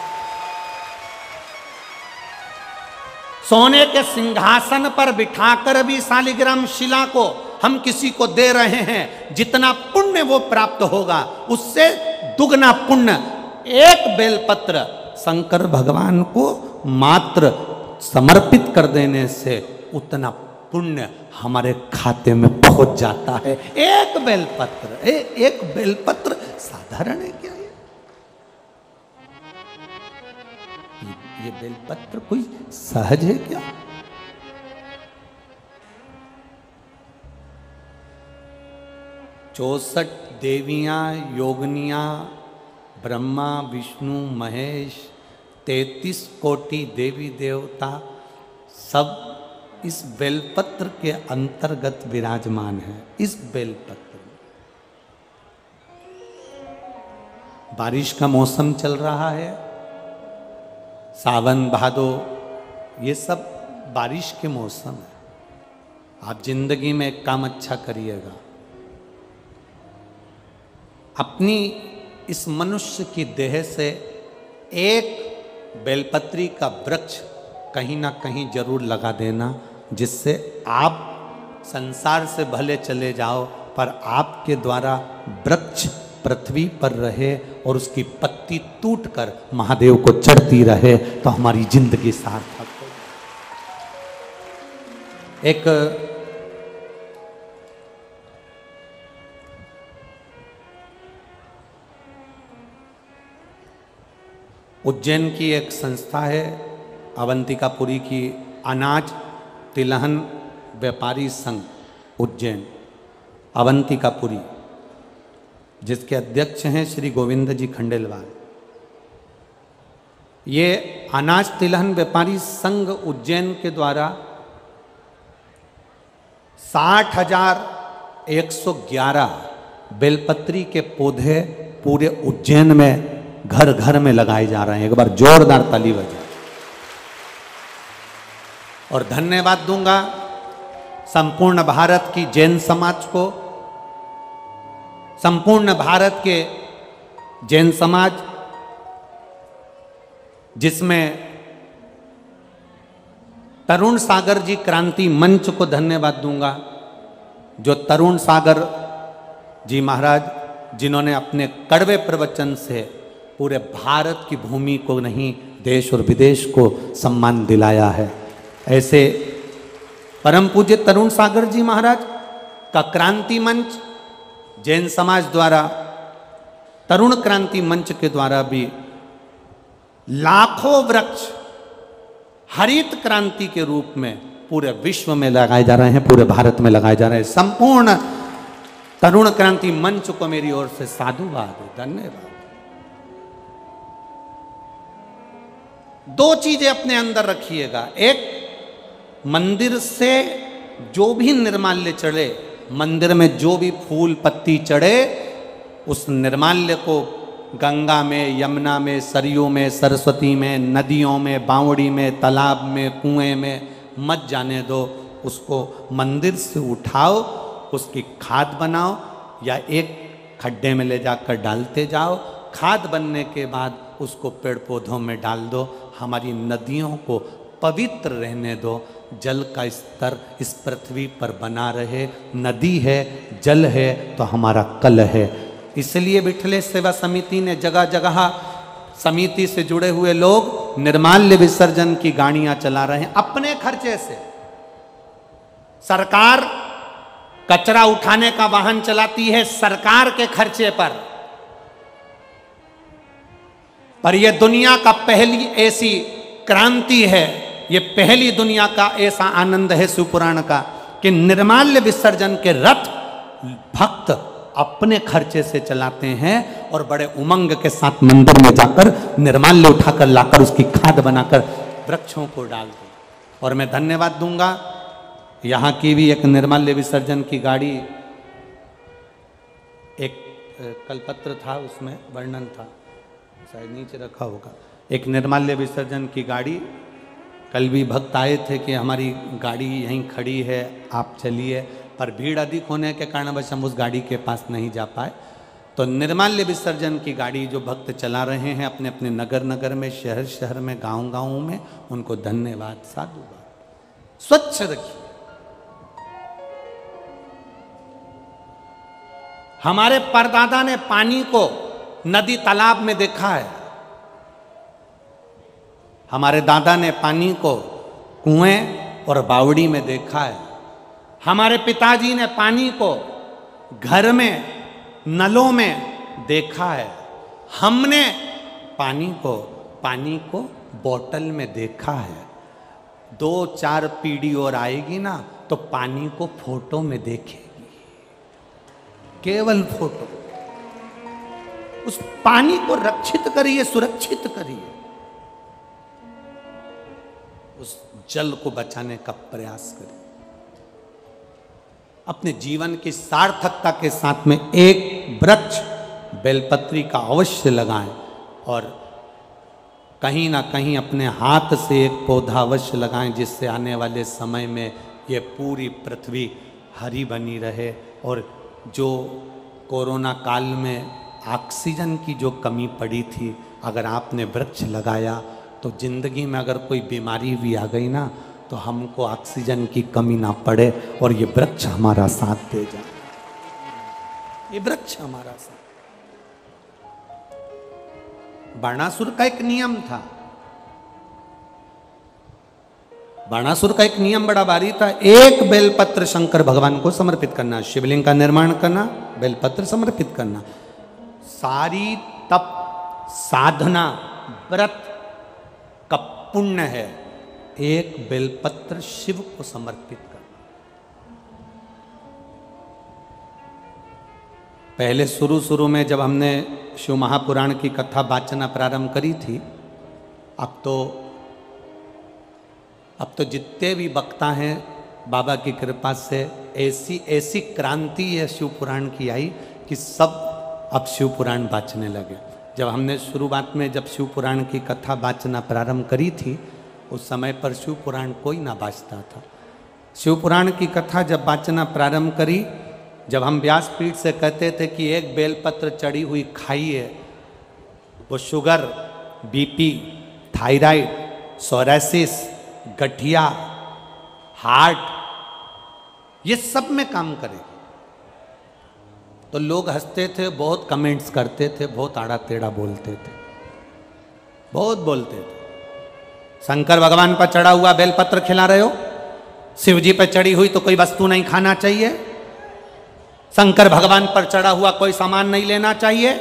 S1: सोने के सिंहासन पर बिठाकर भी शालिग्राम शिला को हम किसी को दे रहे हैं, जितना पुण्य वो प्राप्त होगा उससे दुगना पुण्य एक बेलपत्र शंकर भगवान को मात्र समर्पित कर देने से उतना पुण्य हमारे खाते में पहुंच जाता है। एक बेलपत्र, ए, एक बेलपत्र साधारण है क्या ये? ये, ये बेलपत्र कोई सहज है क्या? चौसठ देवियां योगनियां, ब्रह्मा विष्णु महेश, तैतीस कोटि देवी देवता सब इस बेलपत्र के अंतर्गत विराजमान है। इस बेलपत्र में बारिश का मौसम चल रहा है, सावन भादो, ये सब बारिश के मौसम है। आप जिंदगी में एक काम अच्छा करिएगा, अपनी इस मनुष्य की देह से एक बेलपत्री का वृक्ष कहीं ना कहीं जरूर लगा देना, जिससे आप संसार से भले चले जाओ पर आपके द्वारा वृक्ष पृथ्वी पर रहे और उसकी पत्ती टूटकर महादेव को चढ़ती रहे, तो हमारी जिंदगी सार्थक हो। एक उज्जैन की एक संस्था है, अवंतिकापुरी की, अनाज तिलहन व्यापारी संघ उज्जैन अवंतिकापुरी, जिसके अध्यक्ष हैं श्री गोविंद जी खंडेलवाल। ये अनाज तिलहन व्यापारी संघ उज्जैन के द्वारा साठ हजार एक सौ ग्यारह बेलपत्री के पौधे पूरे उज्जैन में घर घर में लगाए जा रहे हैं। एक बार जोरदार ताली बजाए। और धन्यवाद दूंगा संपूर्ण भारत की जैन समाज को, संपूर्ण भारत के जैन समाज जिसमें तरुण सागर जी क्रांति मंच को धन्यवाद दूंगा, जो तरुण सागर जी महाराज जिन्होंने अपने कड़वे प्रवचन से पूरे भारत की भूमि को नहीं देश और विदेश को सम्मान दिलाया है। ऐसे परम पूज्य तरुण सागर जी महाराज का क्रांति मंच जैन समाज द्वारा, तरुण क्रांति मंच के द्वारा भी लाखों वृक्ष हरित क्रांति के रूप में पूरे विश्व में लगाए जा रहे हैं, पूरे भारत में लगाए जा रहे हैं। संपूर्ण तरुण क्रांति मंच को मेरी ओर से साधुवाद, धन्यवाद। दो चीजें अपने अंदर रखिएगा, एक मंदिर से जो भी निर्माल्य चढ़े, मंदिर में जो भी फूल पत्ती चढ़े, उस निर्माल्य को गंगा में, यमुना में, सरयू में, सरस्वती में, नदियों में, बावड़ी में, तालाब में, कुएं में मत जाने दो। उसको मंदिर से उठाओ, उसकी खाद बनाओ या एक खड्डे में ले जाकर डालते जाओ। खाद बनने के बाद उसको पेड़ पौधों में डाल दो। हमारी नदियों को पवित्र रहने दो, जल का स्तर इस पृथ्वी पर बना रहे। नदी है, जल है तो हमारा कल है। इसलिए विठले सेवा समिति ने जगह जगह समिति से जुड़े हुए लोग निर्माल्य विसर्जन की गाड़ियां चला रहे हैं अपने खर्चे से। सरकार कचरा उठाने का वाहन चलाती है सरकार के खर्चे पर, पर यह दुनिया का पहली ऐसी क्रांति है, ये पहली दुनिया का ऐसा आनंद है शिवपुराण का कि निर्माल्य विसर्जन के रथ भक्त अपने खर्चे से चलाते हैं और बड़े उमंग के साथ मंदिर में जाकर निर्माल्य उठाकर लाकर उसकी खाद बनाकर वृक्षों को डाल दो। और मैं धन्यवाद दूंगा, यहाँ की भी एक निर्माल्य विसर्जन की गाड़ी, एक कलपत्र था उसमें वर्णन था, शायद नीचे रखा होगा, एक निर्माल्य विसर्जन की गाड़ी। कल भी भक्त आए थे कि हमारी गाड़ी यहीं खड़ी है, आप चलिए, पर भीड़ अधिक होने के कारण बस हम उस गाड़ी के पास नहीं जा पाए। तो निर्माल्य विसर्जन की गाड़ी जो भक्त चला रहे हैं अपने अपने नगर नगर में, शहर शहर में, गांव गांव में, उनको धन्यवाद, साधुवाद। स्वच्छ रखिए। हमारे परदादा ने पानी को नदी तालाब में देखा है, हमारे दादा ने पानी को कुएं और बावड़ी में देखा है, हमारे पिताजी ने पानी को घर में नलों में देखा है, हमने पानी को पानी को बोतल में देखा है। दो चार पीढ़ी और आएगी ना तो पानी को फोटो में देखेगी, केवल फोटो। उस पानी को रक्षित करिए, सुरक्षित करिए, उस जल को बचाने का प्रयास करिए। अपने जीवन की सार्थकता के साथ में एक वृक्ष बेलपत्री का अवश्य लगाएं और कहीं ना कहीं अपने हाथ से एक पौधा अवश्य लगाएं, जिससे आने वाले समय में ये पूरी पृथ्वी हरी बनी रहे। और जो कोरोना काल में ऑक्सीजन की जो कमी पड़ी थी, अगर आपने वृक्ष लगाया तो जिंदगी में अगर कोई बीमारी भी आ गई ना तो हमको ऑक्सीजन की कमी ना पड़े और ये वृक्ष हमारा साथ दे जाए, ये वृक्ष हमारा साथ। बाणासुर का एक नियम था, बाणासुर का एक नियम बड़ा भारी था। एक बेलपत्र शंकर भगवान को समर्पित करना, शिवलिंग का निर्माण करना, बेलपत्र समर्पित करना। सारी तप साधना व्रत का पुण्य है एक बेलपत्र शिव को समर्पित करना। पहले शुरू शुरू में जब हमने शिव महापुराण की कथा वाचना प्रारंभ करी थी, अब तो अब तो जितने भी वक्ता हैं बाबा की कृपा से ऐसी ऐसी क्रांति है शिव पुराण की आई कि सब अब शिव पुराण वाचने लगे। जब हमने शुरुआत में जब शिव पुराण की कथा वाचना प्रारंभ करी थी, उस समय पर शिव पुराण कोई ना वाचता था। शिव पुराण की कथा जब वाचना प्रारंभ करी, जब हम व्यासपीठ से कहते थे कि एक बेलपत्र चढ़ी हुई खाइए, वो शुगर, बीपी, थायराइड, सोरासिस, गठिया, हार्ट, ये सब में काम करेगी। तो लोग हंसते थे, बहुत कमेंट्स करते थे, बहुत आड़ा टेढ़ा बोलते थे, बहुत बोलते थे। शंकर भगवान पर चढ़ा हुआ बेलपत्र खिला रहे हो, शिव जी पर चढ़ी हुई तो कोई वस्तु नहीं खाना चाहिए, शंकर भगवान पर चढ़ा हुआ कोई सामान नहीं लेना चाहिए।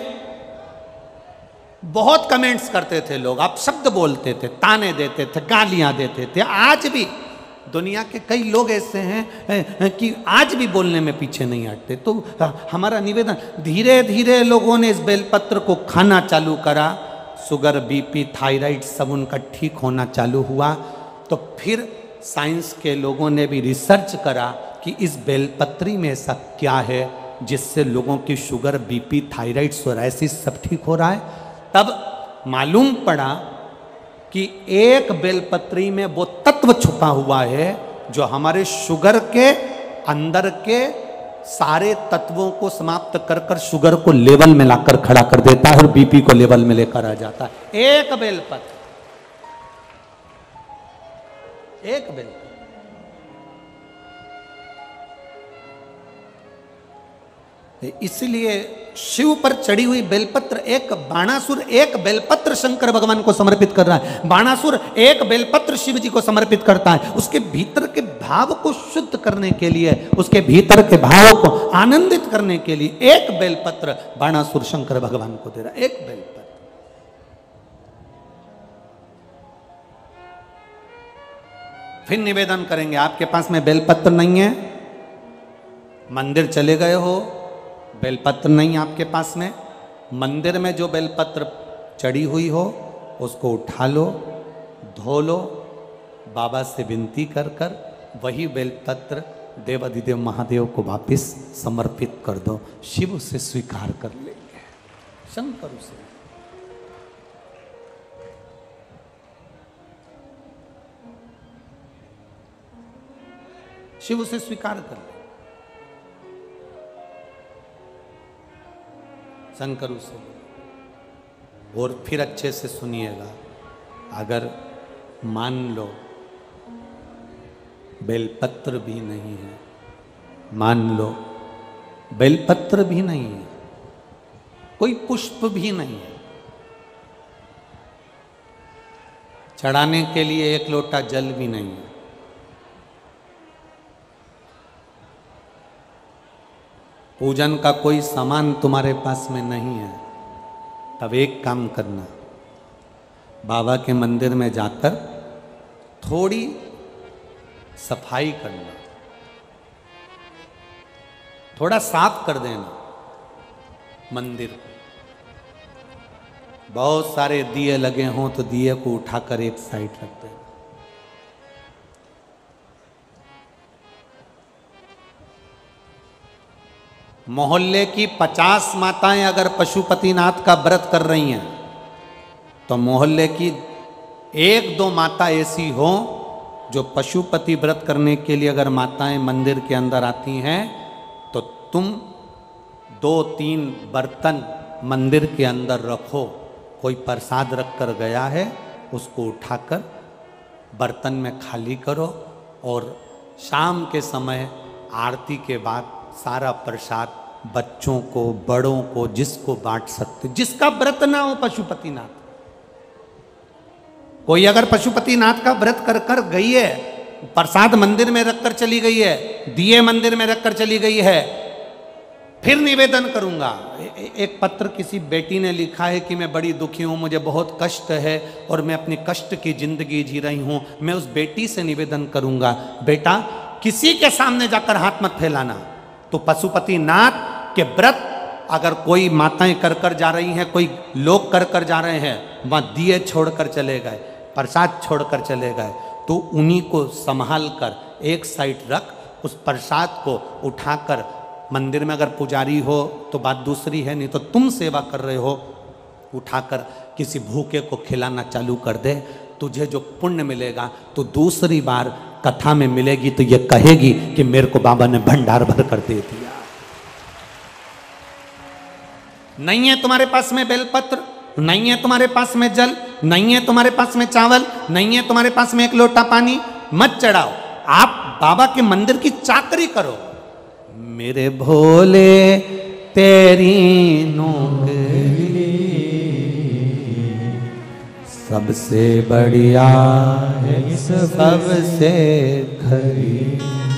S1: बहुत कमेंट्स करते थे लोग, आप शब्द बोलते थे, ताने देते थे, गालियां देते थे। आज भी दुनिया के कई लोग ऐसे हैं कि आज भी बोलने में पीछे नहीं हटते। तो हमारा निवेदन, धीरे धीरे लोगों ने इस बेलपत्र को खाना चालू करा, शुगर, बीपी, थायराइड सब उनका ठीक होना चालू हुआ। तो फिर साइंस के लोगों ने भी रिसर्च करा कि इस बेलपत्री में ऐसा क्या है जिससे लोगों की शुगर, बीपी, थायराइड, सोराइसिस सब ठीक हो रहा है। तब मालूम पड़ा कि एक बेलपत्री में वो तत्व छुपा हुआ है जो हमारे शुगर के अंदर के सारे तत्वों को समाप्त कर कर शुगर को लेवल में लाकर खड़ा कर देता है और बीपी को लेवल में लेकर आ जाता है। एक बेलपत्र, एक बेलपत्र। इसलिए शिव पर चढ़ी हुई बेलपत्र, एक बाणासुर एक बेलपत्र शंकर भगवान को समर्पित कर रहा है, बाणासुर एक बेलपत्र शिव जी को समर्पित करता है। उसके भीतर के भाव को शुद्ध करने के लिए, उसके भीतर के भाव को आनंदित करने के लिए एक बेलपत्र बाणासुर शंकर भगवान को दे रहा है, एक बेलपत्र। फिर निवेदन करेंगे, आपके पास में बेलपत्र नहीं है, मंदिर चले गए हो, बेलपत्र नहीं आपके पास में, मंदिर में जो बेलपत्र चढ़ी हुई हो उसको उठा लो, धो लो, बाबा से विनती कर कर वही बेलपत्र देवाधिदेव महादेव को वापस समर्पित कर दो। शिव उसे स्वीकार कर लेंगे, शंकर उसे। शिव उसे स्वीकार कर ले, शंकर उसे। और फिर अच्छे से सुनिएगा, अगर मान लो बेलपत्र भी नहीं है, मान लो बेलपत्र भी नहीं है, कोई पुष्प भी नहीं है, चढ़ाने के लिए एक लोटा जल भी नहीं है, पूजन का कोई सामान तुम्हारे पास में नहीं है, तब एक काम करना, बाबा के मंदिर में जाकर थोड़ी सफाई करना, थोड़ा साफ कर देना मंदिर को। बहुत सारे दिए लगे हों तो दिए को उठाकर एक साइड रख देना। मोहल्ले की पचास माताएं अगर पशुपतिनाथ का व्रत कर रही हैं तो मोहल्ले की एक दो माता ऐसी हो जो पशुपति व्रत करने के लिए अगर माताएं मंदिर के अंदर आती हैं तो तुम दो तीन बर्तन मंदिर के अंदर रखो। कोई प्रसाद रख कर गया है उसको उठाकर बर्तन में खाली करो और शाम के समय आरती के बाद सारा प्रसाद बच्चों को, बड़ों को, जिसको बांट सकते, जिसका व्रत ना हो पशुपतिनाथ। कोई अगर पशुपतिनाथ का व्रत कर कर गई है, प्रसाद मंदिर में रखकर चली गई है, दिए मंदिर में रखकर चली गई है, फिर निवेदन करूंगा। ए, एक पत्र किसी बेटी ने लिखा है कि मैं बड़ी दुखी हूं, मुझे बहुत कष्ट है और मैं अपनी कष्ट की जिंदगी जी रही हूं। मैं उस बेटी से निवेदन करूंगा, बेटा किसी के सामने जाकर हाथ मत फैलाना। तो पशुपतिनाथ के व्रत अगर कोई माताएं कर कर जा रही हैं, कोई लोग कर कर जा रहे हैं, वहां दिए छोड़कर चले गए, प्रसाद छोड़कर चले गए, तो उन्हीं को संभाल कर एक साइड रख, उस प्रसाद को उठाकर मंदिर में अगर पुजारी हो तो बात दूसरी है, नहीं तो तुम सेवा कर रहे हो, उठाकर किसी भूखे को खिलाना चालू कर दे। तुझे जो पुण्य मिलेगा तो दूसरी बार कथा में मिलेगी तो ये कहेगी कि मेरे को बाबा ने भंडार भर कर दे दिया। नहीं है तुम्हारे पास में बेलपत्र, नहीं है तुम्हारे पास में जल, नहीं है तुम्हारे पास में चावल, नहीं है तुम्हारे पास में एक लोटा पानी, मत चढ़ाओ। आप बाबा के मंदिर की चाकरी करो। मेरे भोले तेरी नौकरी सबसे बढ़िया है, सबसे खरी,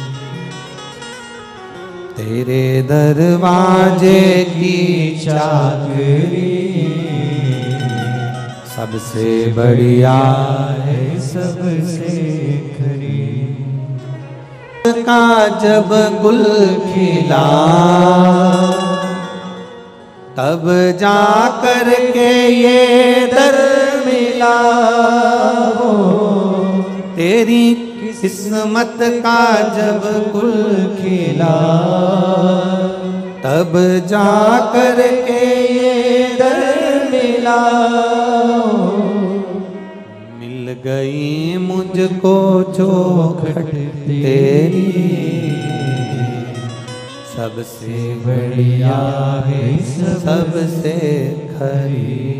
S1: तेरे दरवाजे की चाकरी सबसे बढ़िया है, सबसे खरी। का जब गुल खिला तब जा कर के ये दर मिला हो, तेरी किस्मत का जब गुल खिला तब जा कर के ये दर मिला हो। मिल गई मुझको चौखट तेरी सबसे बढ़िया है, सबसे खरी,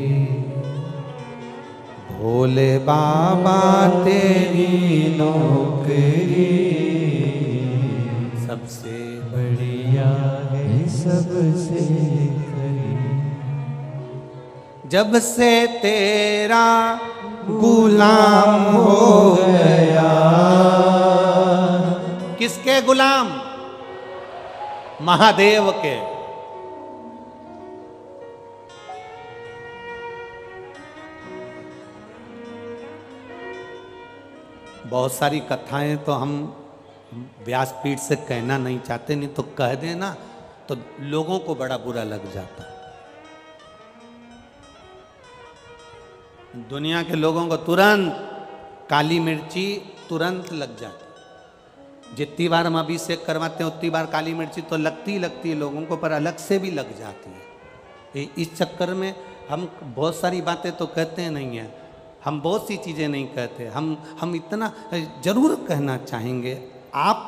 S1: भोले बाबा तेरी नौकरी सबसे बढ़िया है, सबसे खरी। जब से तेरा गुलाम हो गया, किसके गुलाम? महादेव के। बहुत सारी कथाएं तो हम व्यासपीठ से कहना नहीं चाहते, नहीं तो कह देना तो लोगों को बड़ा बुरा लग जाता। दुनिया के लोगों को तुरंत काली मिर्ची तुरंत लग जाती। जितनी बार हम अभिषेक करवाते हैं उतनी बार काली मिर्ची तो लगती ही लगती है लोगों को, पर अलग से भी लग जाती है। इस चक्कर में हम बहुत सारी बातें तो कहते नहीं हैं, हम बहुत सी चीज़ें नहीं कहते। हम हम इतना जरूर कहना चाहेंगे, आप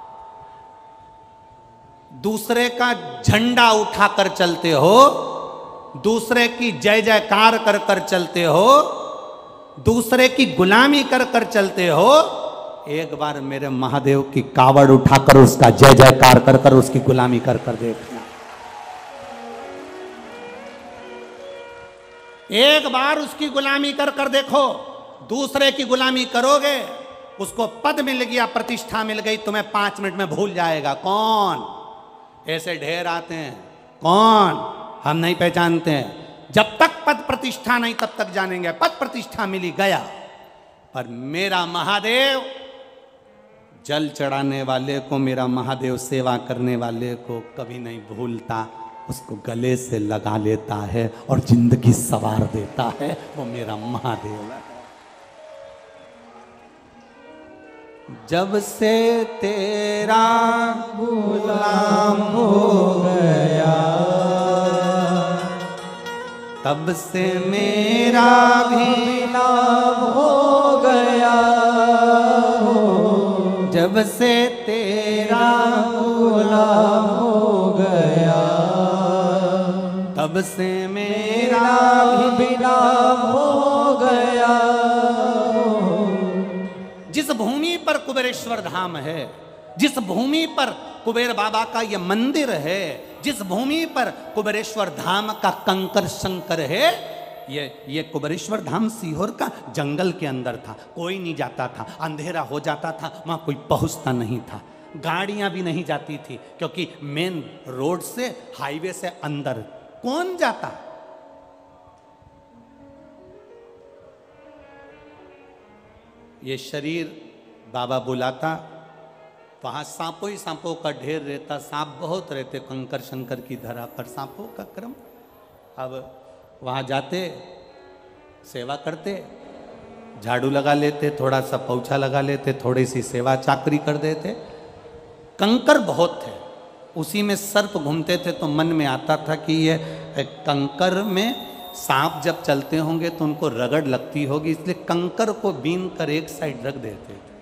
S1: दूसरे का झंडा उठाकर चलते हो, दूसरे की जय जयकार कर कर चलते हो, दूसरे की गुलामी कर कर चलते हो। एक बार मेरे महादेव की कावड़ उठाकर उसका जय जयकार कर कर उसकी गुलामी कर कर देखना। एक बार उसकी गुलामी कर कर देखो। दूसरे की गुलामी करोगे, उसको पद मिल गया, प्रतिष्ठा मिल गई, तुम्हें पांच मिनट में भूल जाएगा। कौन? ऐसे ढेर आते हैं, कौन? हम नहीं पहचानते हैं। जब तक पद प्रतिष्ठा नहीं तब तक जानेंगे। पद प्रतिष्ठा मिली गया, पर मेरा महादेव जल चढ़ाने वाले को, मेरा महादेव सेवा करने वाले को कभी नहीं भूलता, उसको गले से लगा लेता है और जिंदगी सवार देता है। वो मेरा महादेव है। जब से तेरा गुलाम हो गया, तब से मेरा भी नाम हो गया। जब से तेरा गुलाम हो गया, तब से मेरा भी नाम हो गया। जिस भूमि पर कुबेरेश्वर धाम है, जिस भूमि पर कुबेर बाबा का यह मंदिर है, जिस भूमि पर कुबेरेश्वर धाम का कंकर शंकर है, ये ये कुबेरेश्वर धाम सीहोर का जंगल के अंदर था। कोई नहीं जाता था, अंधेरा हो जाता था, वहां कोई पहुंचता नहीं था, गाड़ियां भी नहीं जाती थी, क्योंकि मेन रोड से, हाईवे से अंदर कौन जाता। ये शरीर बाबा बुलाता, वहां सांपों ही सांपों का ढेर रहता, सांप बहुत रहते कंकर शंकर की धरा पर, सांपों का क्रम। अब वहां जाते, सेवा करते, झाड़ू लगा लेते, थोड़ा सा पोछा लगा लेते, थोड़ी सी सेवा चाकरी कर देते। कंकर बहुत थे, उसी में सर्प घूमते थे, तो मन में आता था कि ये कंकर में सांप जब चलते होंगे तो उनको रगड़ लगती होगी, इसलिए कंकर को बीन कर एक साइड रख देते थे।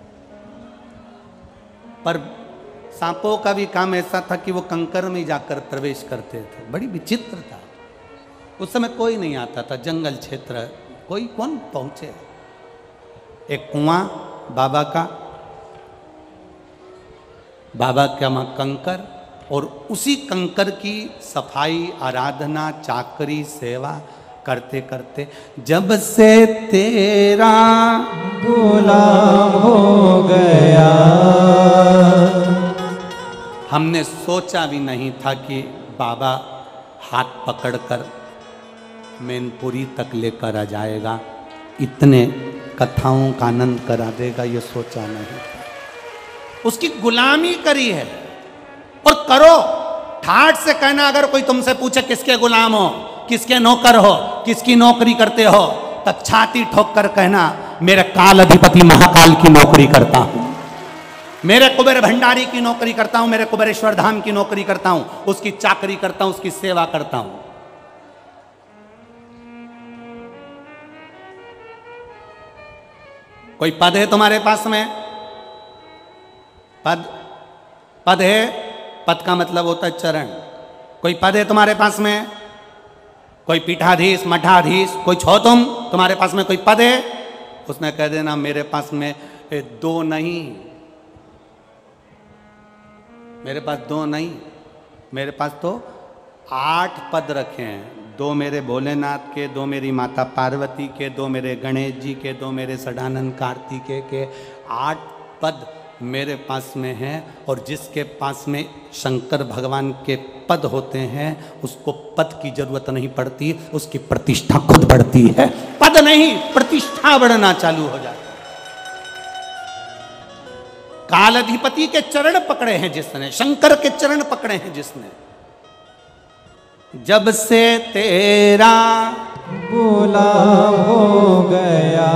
S1: पर सांपों का भी काम ऐसा था कि वो कंकर में जाकर प्रवेश करते थे। बड़ी विचित्र था। उस समय कोई नहीं आता था, जंगल क्षेत्र, कोई कौन पहुंचे। एक कुआं बाबा का, बाबा का मां कंकर, और उसी कंकर की सफाई, आराधना, चाकरी, सेवा करते करते जब से तेरा गुलाम हो गया, हमने सोचा भी नहीं था कि बाबा हाथ पकड़कर मैनपुरी तक लेकर आ जाएगा, इतने कथाओं का आनंद करा देगा, ये सोचा नहीं। उसकी गुलामी करी है, और करो। ठाठ से कहना, अगर कोई तुमसे पूछे किसके गुलाम हो, किसके नौकर हो, किसकी नौकरी करते हो, तब छाती ठोक कर कहना, मेरे काल अधिपति महाकाल की नौकरी करता हूं, मेरे कुबेर भंडारी की नौकरी करता हूं, मेरे कुबेरेश्वर धाम की नौकरी करता हूं, उसकी चाकरी करता हूं, उसकी सेवा करता हूं। कोई पद है तुम्हारे पास में? पद पद है, पद का मतलब होता है चरण। कोई पद है तुम्हारे पास में? कोई पीठाधीश, मठाधीश, कोई छो तुम, तुम्हारे पास में कोई पद है? उसने कह देना मेरे पास में दो नहीं, मेरे पास दो नहीं, मेरे पास तो आठ पद रखे हैं। दो मेरे भोलेनाथ के, दो मेरी माता पार्वती के, दो मेरे गणेश जी के, दो मेरे सदानंद कार्तिकेय के, आठ पद मेरे पास में है। और जिसके पास में शंकर भगवान के पद होते हैं, उसको पद की जरूरत नहीं पड़ती, उसकी प्रतिष्ठा खुद बढ़ती है। पद नहीं, प्रतिष्ठा बढ़ना चालू हो जाती है। कालाधिपति के चरण पकड़े हैं जिसने, शंकर के चरण पकड़े हैं जिसने, जब से तेरा गुलाम हो गया,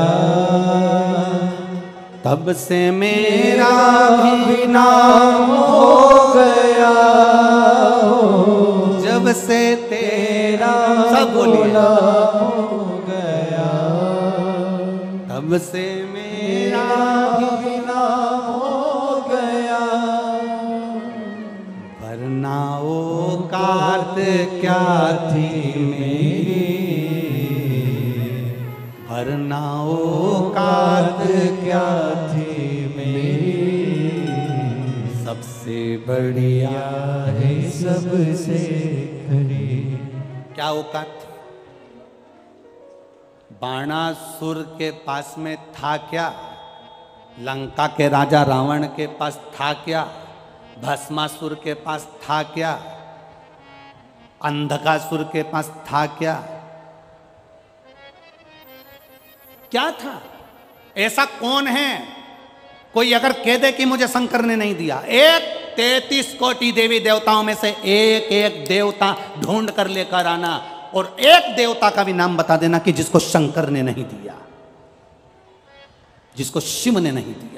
S1: तब से मेरा भी नाम हो गया। जब से तेरा सब गुलाम हो गया, तब से मेरा भी नाम हो गया। वरना औकात क्या थी मेरी, वरना औकात क्या थी मेरी, सबसे बढ़िया है सबसे खरी। क्या औकात थी? बाणासुर के पास में था क्या? लंका के राजा रावण के पास था क्या? भस्मासुर के पास था क्या? अंधकासुर के पास था क्या? क्या था? ऐसा कौन है कोई अगर कह दे कि मुझे शंकर ने नहीं दिया? एक तैतीस कोटि देवी देवताओं में से एक एक देवता ढूंढ कर लेकर आना और एक देवता का भी नाम बता देना कि जिसको शंकर ने नहीं दिया, जिसको शिव ने नहीं दिया।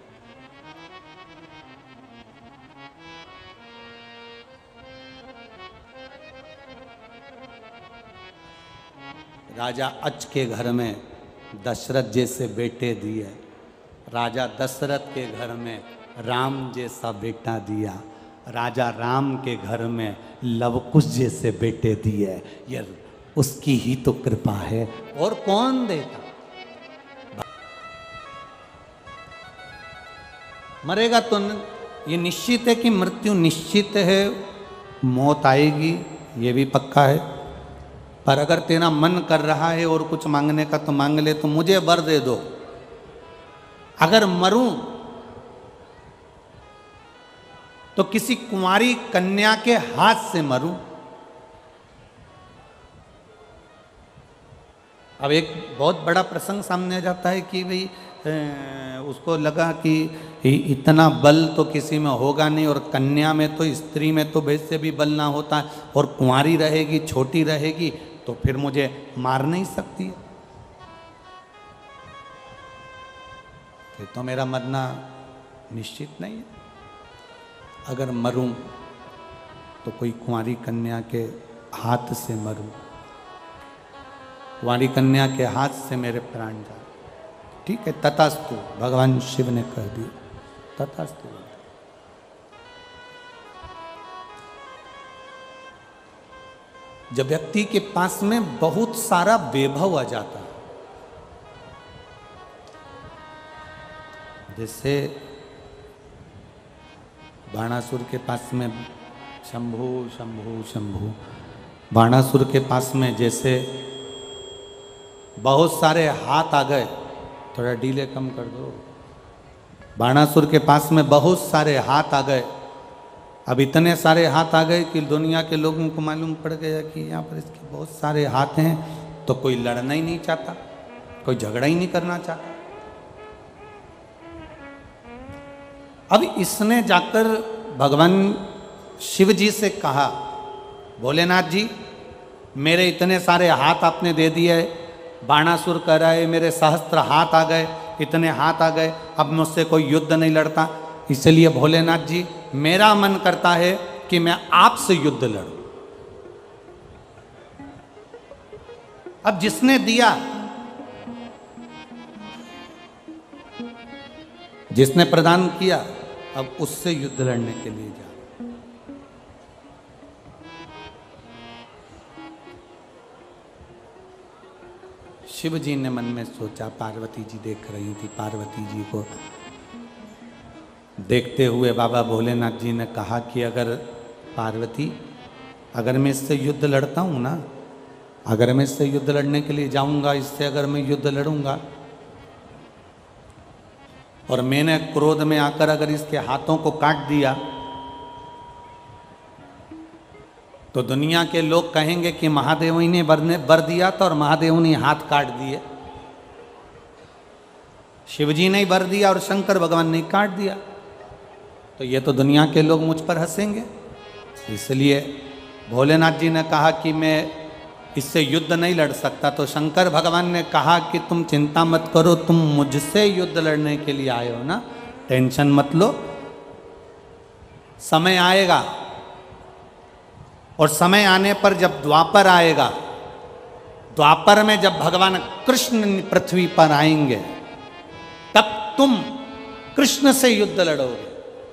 S1: राजा अच के घर में दशरथ जैसे बेटे दिए, राजा दशरथ के घर में राम जैसा बेटा दिया, राजा राम के घर में लवकुश जैसे बेटे दिए। ये उसकी ही तो कृपा है, और कौन देता? मरेगा तो ये निश्चित है कि मृत्यु निश्चित है, मौत आएगी, ये भी पक्का है। पर अगर तेरा मन कर रहा है और कुछ मांगने का तो मांग ले, तो मुझे वर दे दो, अगर मरूं तो किसी कुंवारी कन्या के हाथ से मरूं। अब एक बहुत बड़ा प्रसंग सामने आ जाता है कि भाई उसको लगा कि इतना बल तो किसी में होगा नहीं, और कन्या में तो, स्त्री में तो वैसे भी बल ना होता है, और कुंवारी रहेगी, छोटी रहेगी, तो फिर मुझे मार नहीं सकती है। फिर तो मेरा मरना निश्चित नहीं है। अगर मरूं तो कोई कुंवारी कन्या के हाथ से मरूं, कुंवारी कन्या के हाथ से मेरे प्राण जाए। ठीक है, तथास्तु, भगवान शिव ने कह दिया, तथास्तु। जब व्यक्ति के पास में बहुत सारा वैभव आ जाता है, जैसे बाणासुर के पास में शंभु शंभु शंभु, बाणासुर के पास में जैसे बहुत सारे हाथ आ गए, थोड़ा डीले कम कर दो। बाणासुर के पास में बहुत सारे हाथ आ गए। अब इतने सारे हाथ आ गए कि दुनिया के लोगों को मालूम पड़ गया कि यहाँ पर इसके बहुत सारे हाथ हैं, तो कोई लड़ना ही नहीं चाहता, कोई झगड़ा ही नहीं करना चाहता। अब इसने जाकर भगवान शिव जी से कहा, भोलेनाथ जी, मेरे इतने सारे हाथ आपने दे दिए, बाणासुर कह रहा है मेरे सहस्त्र हाथ आ गए, इतने हाथ आ गए, अब मुझसे कोई युद्ध नहीं लड़ता, इसलिए भोलेनाथ जी मेरा मन करता है कि मैं आपसे युद्ध लड़ूं। अब जिसने दिया, जिसने प्रदान किया, अब उससे युद्ध लड़ने के लिए जा। शिव जी ने मन में सोचा, पार्वती जी देख रही थी, पार्वती जी को देखते हुए बाबा भोलेनाथ जी ने कहा कि अगर पार्वती, अगर मैं इससे युद्ध लड़ता हूँ ना, अगर मैं इससे युद्ध लड़ने के लिए जाऊंगा, इससे अगर मैं युद्ध लड़ूंगा और मैंने क्रोध में आकर अगर इसके हाथों को काट दिया, तो दुनिया के लोग कहेंगे कि महादेव ही ने वर दिया था और महादेव ने हाथ काट दिए। शिवजी ने वर दिया और शंकर भगवान ने काट दिया, तो ये तो दुनिया के लोग मुझ पर हंसेंगे। इसलिए भोलेनाथ जी ने कहा कि मैं इससे युद्ध नहीं लड़ सकता। तो शंकर भगवान ने कहा कि तुम चिंता मत करो, तुम मुझसे युद्ध लड़ने के लिए आए हो ना, टेंशन मत लो, समय आएगा, और समय आने पर जब द्वापर आएगा, द्वापर में जब भगवान कृष्ण पृथ्वी पर आएंगे, तब तुम कृष्ण से युद्ध लड़ोगे,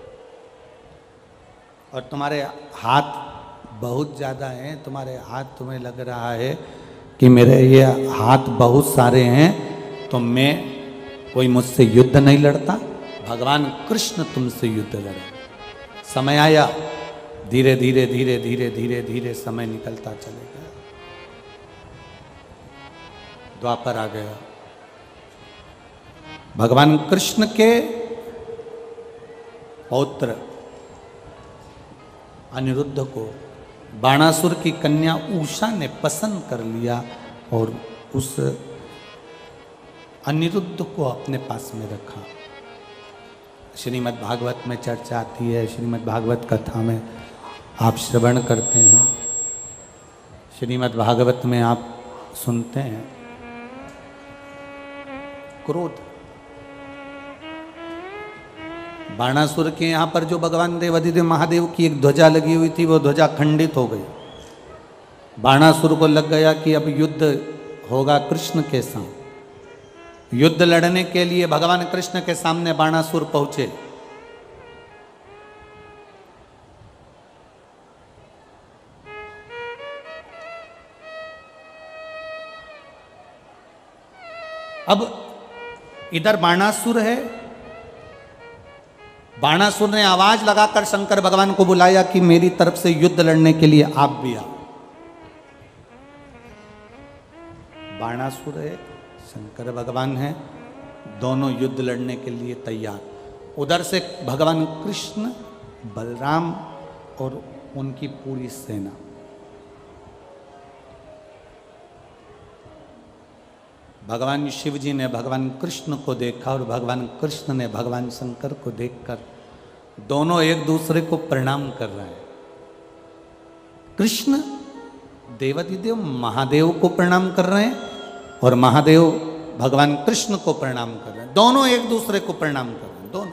S1: और तुम्हारे हाथ बहुत ज़्यादा हैं, तुम्हारे हाथ, तुम्हें लग रहा है कि मेरे ये हाथ बहुत सारे हैं, तो मैं, कोई मुझसे युद्ध नहीं लड़ता, भगवान कृष्ण तुमसे युद्ध लड़े। समय आया, धीरे धीरे धीरे धीरे धीरे धीरे समय निकलता चले गया, द्वापर आ गया। भगवान कृष्ण के पौत्र अनिरुद्ध को बाणासुर की कन्या उषा ने पसंद कर लिया, और उस अनिरुद्ध को अपने पास में रखा। श्रीमद् भागवत में चर्चा आती है, श्रीमद् भागवत कथा में आप श्रवण करते हैं, श्रीमद् भागवत में आप सुनते हैं, क्रोध। बाणासुर के यहाँ पर जो भगवान देवादिदेव महादेव की एक ध्वजा लगी हुई थी, वो ध्वजा खंडित हो गई। बाणासुर को लग गया कि अब युद्ध होगा कृष्ण के साथ। युद्ध लड़ने के लिए भगवान कृष्ण के सामने बाणासुर पहुंचे। अब इधर बाणासुर है, बाणासुर ने आवाज लगाकर शंकर भगवान को बुलाया कि मेरी तरफ से युद्ध लड़ने के लिए आप भी आओ। बाणासुर है, शंकर भगवान है, दोनों युद्ध लड़ने के लिए तैयार। उधर से भगवान कृष्ण, बलराम और उनकी पूरी सेना। भगवान शिव जी ने भगवान कृष्ण को देखा और भगवान कृष्ण ने भगवान शंकर को देखकर दोनों एक दूसरे को प्रणाम कर रहे हैं। कृष्ण देवादिदेव महादेव को प्रणाम कर रहे हैं और महादेव भगवान कृष्ण को प्रणाम कर रहे हैं। दोनों एक दूसरे को प्रणाम कर रहे हैं, दोनों।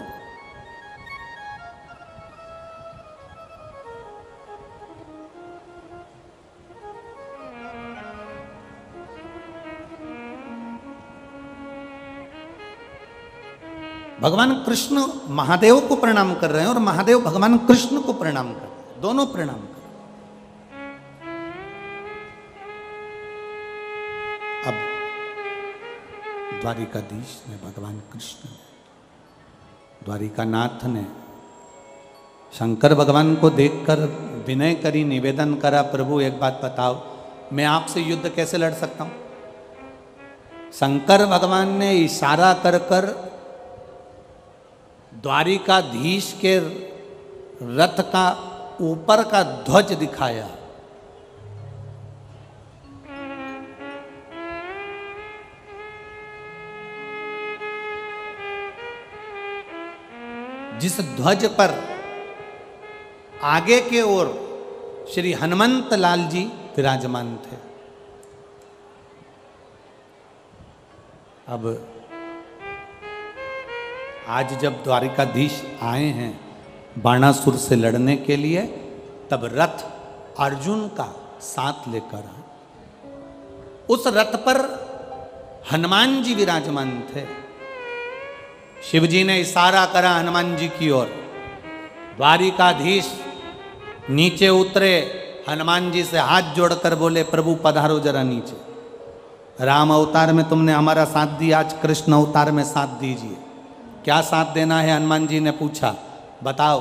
S1: भगवान कृष्ण महादेव को प्रणाम कर रहे हैं और महादेव भगवान कृष्ण को प्रणाम कर रहे हैं, दोनों प्रणाम कर रहे हैं। अब द्वारिकाधीश ने, भगवान कृष्ण ने, द्वारिकानाथ ने शंकर भगवान को देखकर विनय करी, निवेदन करा, प्रभु एक बात बताओ, मैं आपसे युद्ध कैसे लड़ सकता हूं। शंकर भगवान ने इशारा कर कर द्वारिकाधीश के रथ का ऊपर का ध्वज दिखाया। जिस ध्वज पर आगे के ओर श्री हनुमंत लाल जी विराजमान थे। अब आज जब द्वारिकाधीश आए हैं बाणासुर से लड़ने के लिए, तब रथ अर्जुन का साथ लेकर आए। उस रथ पर हनुमान जी विराजमान थे। शिव जी ने इशारा करा हनुमान जी की ओर। द्वारिकाधीश नीचे उतरे, हनुमान जी से हाथ जोड़कर बोले, प्रभु पधारो जरा नीचे। राम अवतार में तुमने हमारा साथ दिया, आज कृष्ण अवतार में साथ दीजिए। क्या साथ देना है? हनुमान जी ने पूछा, बताओ।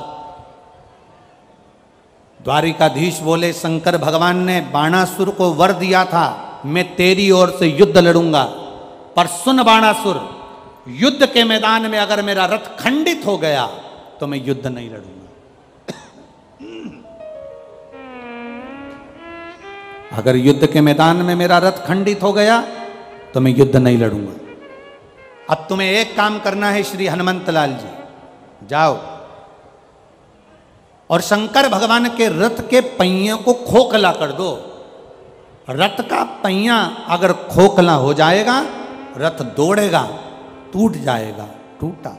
S1: द्वारिकाधीश बोले, शंकर भगवान ने बाणासुर को वर दिया था, मैं तेरी ओर से युद्ध लड़ूंगा, पर सुन बाणासुर, युद्ध के मैदान में अगर मेरा रथ खंडित हो गया तो मैं युद्ध नहीं लड़ूंगा। अगर युद्ध के मैदान में मेरा रथ खंडित हो गया तो मैं युद्ध नहीं लड़ूंगा। अब तुम्हें एक काम करना है श्री हनुमंत लाल जी, जाओ और शंकर भगवान के रथ के पहिए को खोखला कर दो। रथ का पहिया अगर खोखला हो जाएगा, रथ दौड़ेगा, टूट जाएगा। टूटा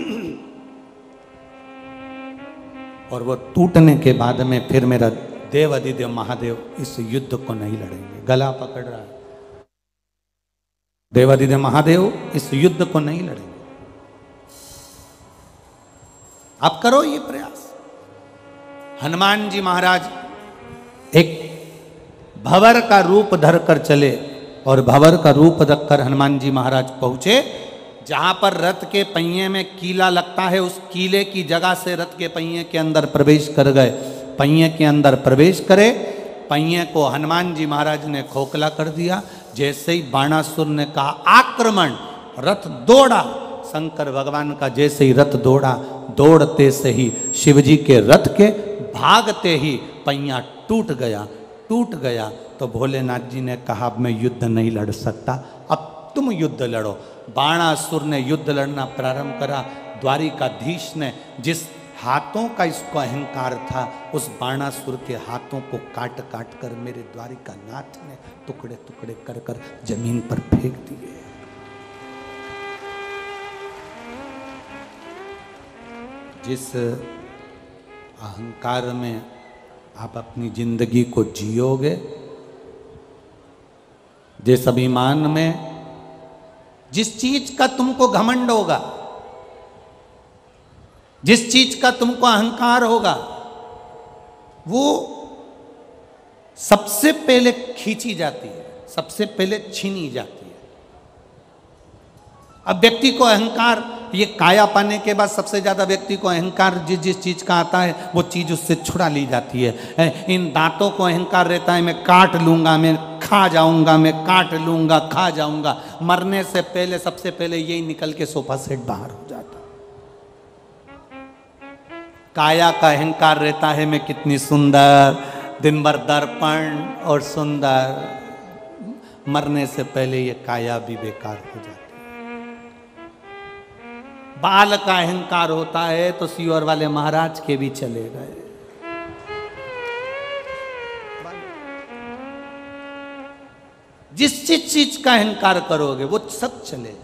S1: और वो टूटने के बाद में फिर मेरा देव अधिदेव महादेव इस युद्ध को नहीं लड़ेंगे। गला पकड़ रहा है, देवादिदेव महादेव इस युद्ध को नहीं लड़ेंगे। आप करो ये प्रयास। हनुमान जी महाराज एक भंवर का रूप धरकर चले और भंवर का रूप रखकर हनुमान जी महाराज पहुंचे जहां पर रथ के पहिए में कीला लगता है। उस कीले की जगह से रथ के पहिए के अंदर प्रवेश कर गए। पहिए के अंदर प्रवेश करे, पहिए को हनुमान जी महाराज ने खोखला कर दिया। जैसे ही बाणासुर ने कहा आक्रमण, रथ दौड़ा। शंकर भगवान का जैसे ही रथ दौड़ा, दौड़ते से ही शिवजी के रथ के भागते ही पहिया टूट गया। टूट गया तो भोलेनाथ जी ने कहा अब मैं युद्ध नहीं लड़ सकता, अब तुम युद्ध लड़ो। बाणासुर ने युद्ध लड़ना प्रारंभ करा। द्वारिकाधीश ने जिस हाथों का इसको अहंकार था, उस बाणासुर के हाथों को काट काट कर मेरे द्वारिकानाथ ने टुकड़े टुकड़े कर कर जमीन पर फेंक दिए। जिस अहंकार में आप अपनी जिंदगी को जियोगे, जिस अभिमान में, जिस चीज का तुमको घमंड होगा, जिस चीज का तुमको अहंकार होगा, वो सबसे पहले खींची जाती है, सबसे पहले छीनी जाती है। अब व्यक्ति को अहंकार, ये काया पाने के बाद सबसे ज्यादा व्यक्ति को अहंकार जिस जिस चीज का आता है वो चीज उससे छुड़ा ली जाती है। इन दांतों को अहंकार रहता है, मैं काट लूंगा, मैं खा जाऊंगा, मैं काट लूंगा, खा जाऊंगा। मरने से पहले सबसे पहले यही निकल के सोफा सेट बाहर हो जाता। काया का अहंकार रहता है, मैं कितनी सुंदर, दिन भर दर्पण और सुंदर। मरने से पहले ये काया भी बेकार हो जाती है। बाल का अहंकार होता है तो सीवर वाले महाराज के भी चले गए। जिस जिस चीज का अहंकार करोगे वो सब चलेगा।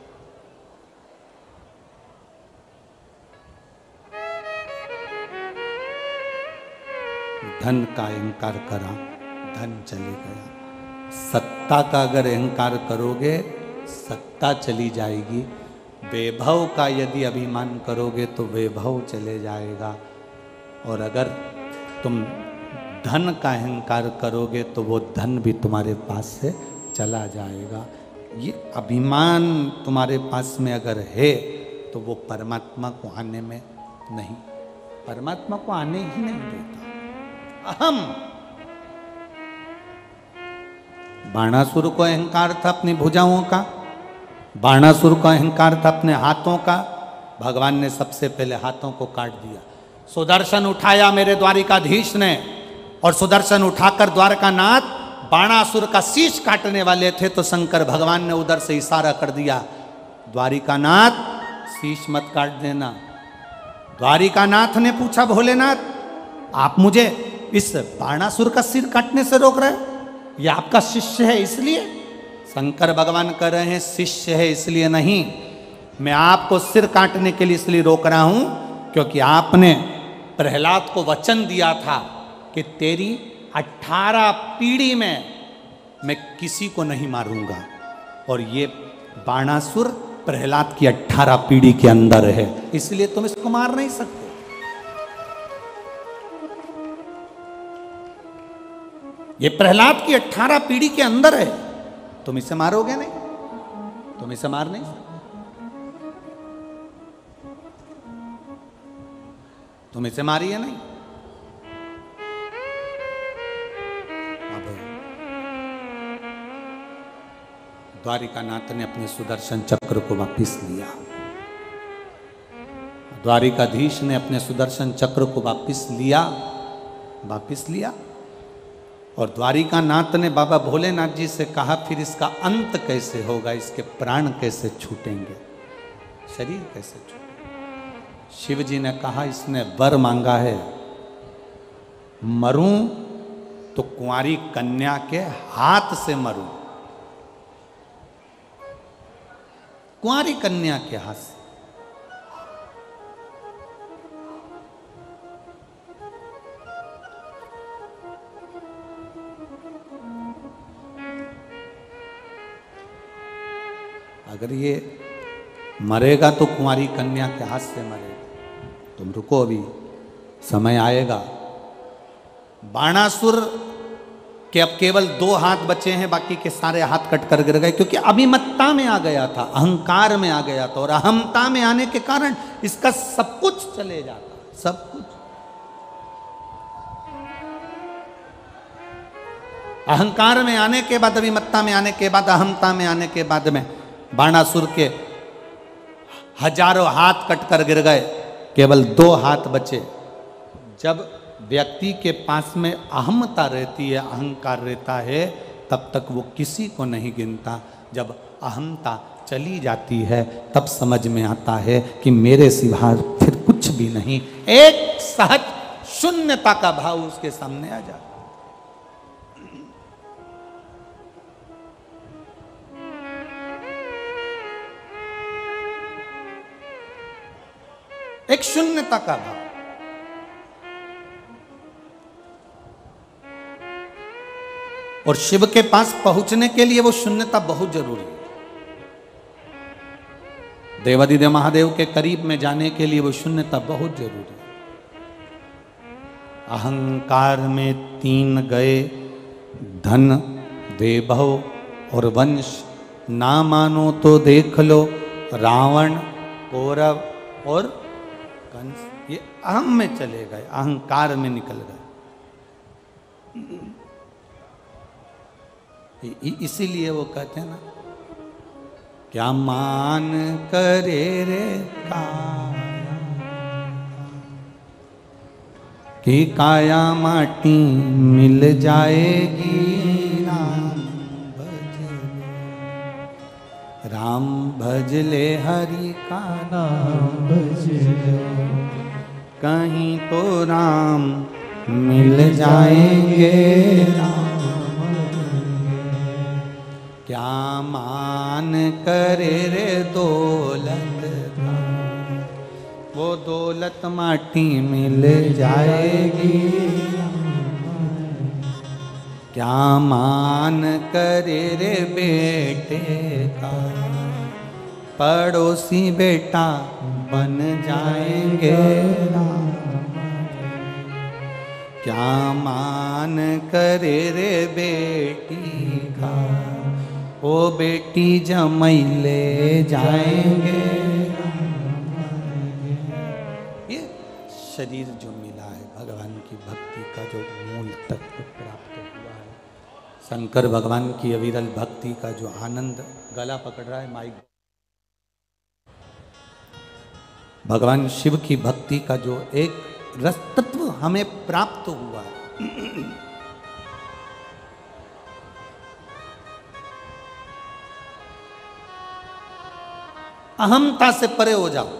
S1: धन का अहंकार करा, धन चले गया। सत्ता का अगर अहंकार करोगे, सत्ता चली जाएगी। वैभव का यदि अभिमान करोगे तो वैभव चले जाएगा। और अगर तुम धन का अहंकार करोगे तो वो धन भी तुम्हारे पास से चला जाएगा। ये अभिमान तुम्हारे पास में अगर है तो वो परमात्मा को आने में नहीं, परमात्मा को आने ही नहीं देता। अहम, बाणासुर को अहंकार था अपनी भुजाओं का, बाणासुर का अहंकार था अपने हाथों का। भगवान ने सबसे पहले हाथों को काट दिया। सुदर्शन उठाया मेरे द्वारिकाधीश ने, और सुदर्शन उठाकर द्वारकानाथ बाणासुर का शीश काटने वाले थे तो शंकर भगवान ने उधर से इशारा कर दिया, द्वारिकानाथ शीश मत काट देना। द्वारिकानाथ ने पूछा, भोलेनाथ आप मुझे इस बाणासुर का सिर काटने से रोक रहे हैं? ये आपका शिष्य है इसलिए? शंकर भगवान कह रहे हैं शिष्य है इसलिए नहीं, मैं आपको सिर काटने के लिए इसलिए रोक रहा हूं क्योंकि आपने प्रहलाद को वचन दिया था कि तेरी अठारह पीढ़ी में मैं किसी को नहीं मारूंगा। और ये बाणासुर प्रहलाद की अठारह पीढ़ी के अंदर है, इसलिए तुम इसको मार नहीं सकते। ये प्रहलाद की अठारह पीढ़ी के अंदर है, तुम इसे मारोगे नहीं, तुम इसे मार नहीं सकते, तुम इसे मारिए नहीं। अब द्वारिकानाथ ने अपने सुदर्शन चक्र को वापिस लिया, द्वारिकाधीश ने अपने सुदर्शन चक्र को वापिस लिया, वापिस लिया। और द्वारिकानाथ ने बाबा भोलेनाथ जी से कहा, फिर इसका अंत कैसे होगा, इसके प्राण कैसे छूटेंगे, शरीर कैसे छूटेंगे? शिव जी ने कहा, इसने वर मांगा है, मरूं तो कुंवारी कन्या के हाथ से मरूं, कुंवारी कन्या के हाथ से। अगर ये मरेगा तो कुंवारी कन्या के हाथ से मरेगा। तुम रुको, अभी समय आएगा। बाणासुर के अब केवल दो हाथ बचे हैं, बाकी के सारे हाथ कट कर गिर गए, क्योंकि अभिमत्ता में आ गया था, अहंकार में आ गया था, और अहमता में आने के कारण इसका सब कुछ चले जाता, सब कुछ। अहंकार में आने के बाद, अभिमत्ता में आने के बाद, अहमता में आने के बाद में बाणासुर के हजारों हाथ कट कर गिर गए, केवल दो हाथ बचे। जब व्यक्ति के पास में अहमता रहती है, अहंकार रहता है, तब तक वो किसी को नहीं गिनता। जब अहमता चली जाती है तब समझ में आता है कि मेरे सिवा फिर कुछ भी नहीं। एक सहज शून्यता का भाव उसके सामने आ जाता। एक शून्यता का भाव। और शिव के पास पहुंचने के लिए वो शून्यता बहुत जरूरी है। देवादिदेव महादेव के करीब में जाने के लिए वो शून्यता बहुत जरूरी है। अहंकार में तीन गए, धन, वैभव और वंश। ना मानो तो देख लो रावण, कौरव और कंस। ये अहम में चले गए, अहंकार में निकल गए। इसीलिए वो कहते हैं ना, क्या मान करे रे काया, कि काया माटी मिल जाएगी। राम भजले, राम भजले हरि का नाम भजले, कहीं तो राम मिल जाएंगे। राम क्या मान करे रे दौलत, वो दौलत माटी मिल जाएगी। क्या मान करे रे बेटे का, पड़ोसी बेटा बन जाएंगे। क्या मान करे रे बेटी का, वो बेटी जमाई ले जाएंगे। ये शरीर जो मिला है, भगवान की भक्ति का जो मूल तत्व प्राप्त हुआ है, शंकर भगवान की अविरल भक्ति का जो आनंद। गला पकड़ रहा है माइक। भगवान शिव की भक्ति का जो एक रस तत्व हमें प्राप्त हुआ है, अहमता से परे हो जाओ।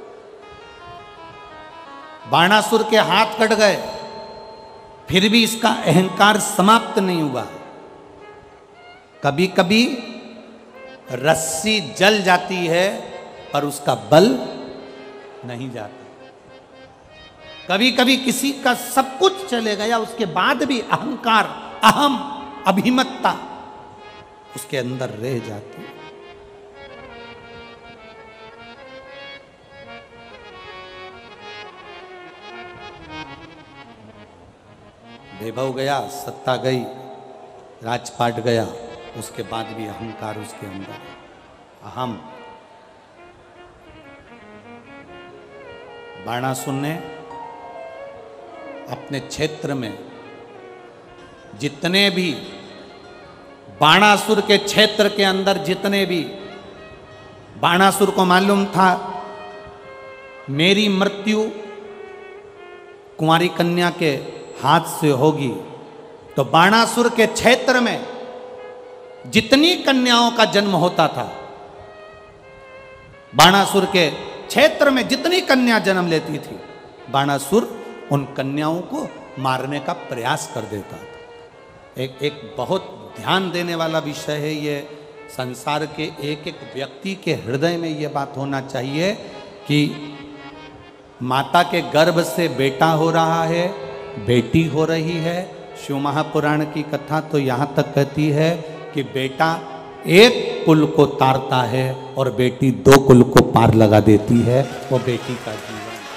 S1: बाणासुर के हाथ कट गए, फिर भी इसका अहंकार समाप्त नहीं हुआ। कभी कभी रस्सी जल जाती है पर उसका बल नहीं जाता। कभी कभी किसी का सब कुछ चले गया, उसके बाद भी अहंकार, अहम, अभिमतता उसके अंदर रह जाती है। वैभव गया, सत्ता गई, राजपाट गया, उसके बाद भी अहंकार उसके अंदर, अहम। बाणासुर ने अपने क्षेत्र में जितने भी, बाणासुर के क्षेत्र के अंदर जितने भी, बाणासुर को मालूम था मेरी मृत्यु कुंवारी कन्या के हाथ से होगी, तो बाणासुर के क्षेत्र में जितनी कन्याओं का जन्म होता था, बाणासुर के क्षेत्र में जितनी कन्या जन्म लेती थी, बाणासुर उन कन्याओं को मारने का प्रयास कर देता था। एक एक बहुत ध्यान देने वाला विषय है ये। संसार के एक एक व्यक्ति के हृदय में ये बात होना चाहिए कि माता के गर्भ से बेटा हो रहा है, बेटी हो रही है। शिव महापुराण की कथा तो यहाँ तक कहती है कि बेटा एक कुल को तारता है और बेटी दो कुल को पार लगा देती है। वो बेटी का जीवन।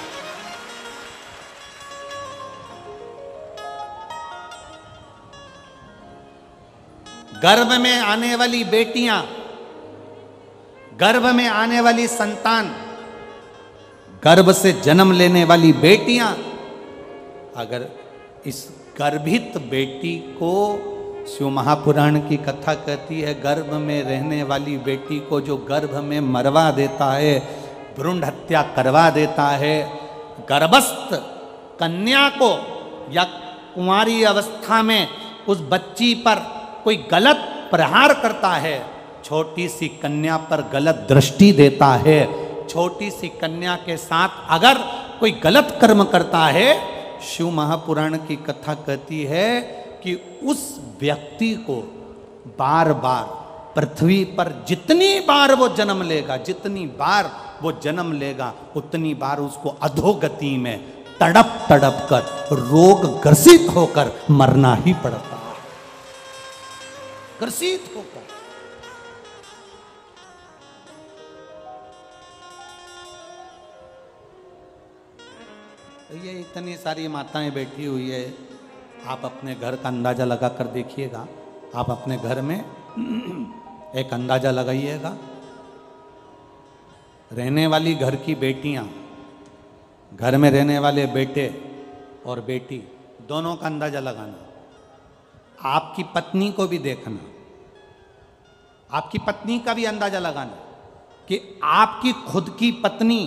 S1: गर्भ में आने वाली बेटियां, गर्भ में आने वाली संतान, गर्भ से जन्म लेने वाली बेटियां, अगर इस गर्भित बेटी को, शिव महापुराण की कथा कहती है, गर्भ में रहने वाली बेटी को जो गर्भ में मरवा देता है, भ्रूण हत्या करवा देता है, गर्भस्थ कन्या को या कुंवारी अवस्था में उस बच्ची पर कोई गलत प्रहार करता है, छोटी सी कन्या पर गलत दृष्टि देता है, छोटी सी कन्या के साथ अगर कोई गलत कर्म करता है, शिव महापुराण की कथा कहती है कि उस व्यक्ति को बार बार पृथ्वी पर जितनी बार वो जन्म लेगा, जितनी बार वो जन्म लेगा, उतनी बार उसको अधोगति में तड़प तड़प कर रोग ग्रसित होकर मरना ही पड़ता है, ग्रसित होकर। ये इतनी सारी माताएं बैठी हुई है, आप अपने घर का अंदाजा लगा कर देखिएगा, आप अपने घर में एक अंदाजा लगाइएगा, रहने वाली घर की बेटियां, घर में रहने वाले बेटे और बेटी दोनों का अंदाजा लगाना, आपकी पत्नी को भी देखना, आपकी पत्नी का भी अंदाजा लगाना कि आपकी खुद की पत्नी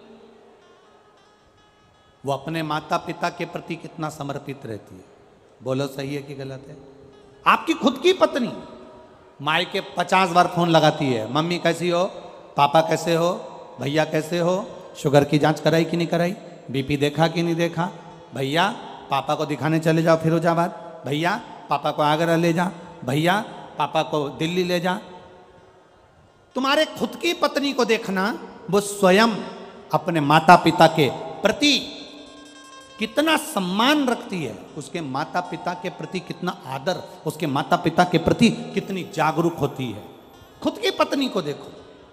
S1: वो अपने माता पिता के प्रति कितना समर्पित रहती है। बोलो सही है कि गलत है? आपकी खुद की पत्नी माई के पचास बार फोन लगाती है, मम्मी कैसी हो, पापा कैसे हो, भैया कैसे हो, शुगर की जांच कराई कि नहीं कराई, बीपी देखा कि नहीं देखा, भैया पापा को दिखाने चले जाओ फिरोजाबाद, भैया पापा को आगरा ले जा, भैया पापा को दिल्ली ले जा। तुम्हारे खुद की पत्नी को देखना, वो स्वयं अपने माता पिता के प्रति कितना सम्मान रखती है, उसके माता पिता के प्रति कितना आदर, उसके माता पिता के प्रति कितनी जागरूक होती है। खुद की पत्नी को देखो।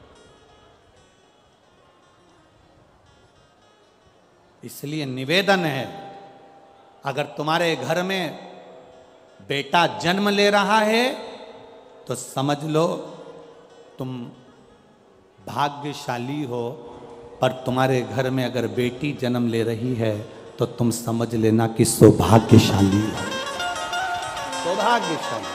S1: इसलिए निवेदन है, अगर तुम्हारे घर में बेटा जन्म ले रहा है तो समझ लो तुम भाग्यशाली हो, पर तुम्हारे घर में अगर बेटी जन्म ले रही है तो तुम समझ लेना कि सौभाग्यशाली हो, सौभाग्यशाली।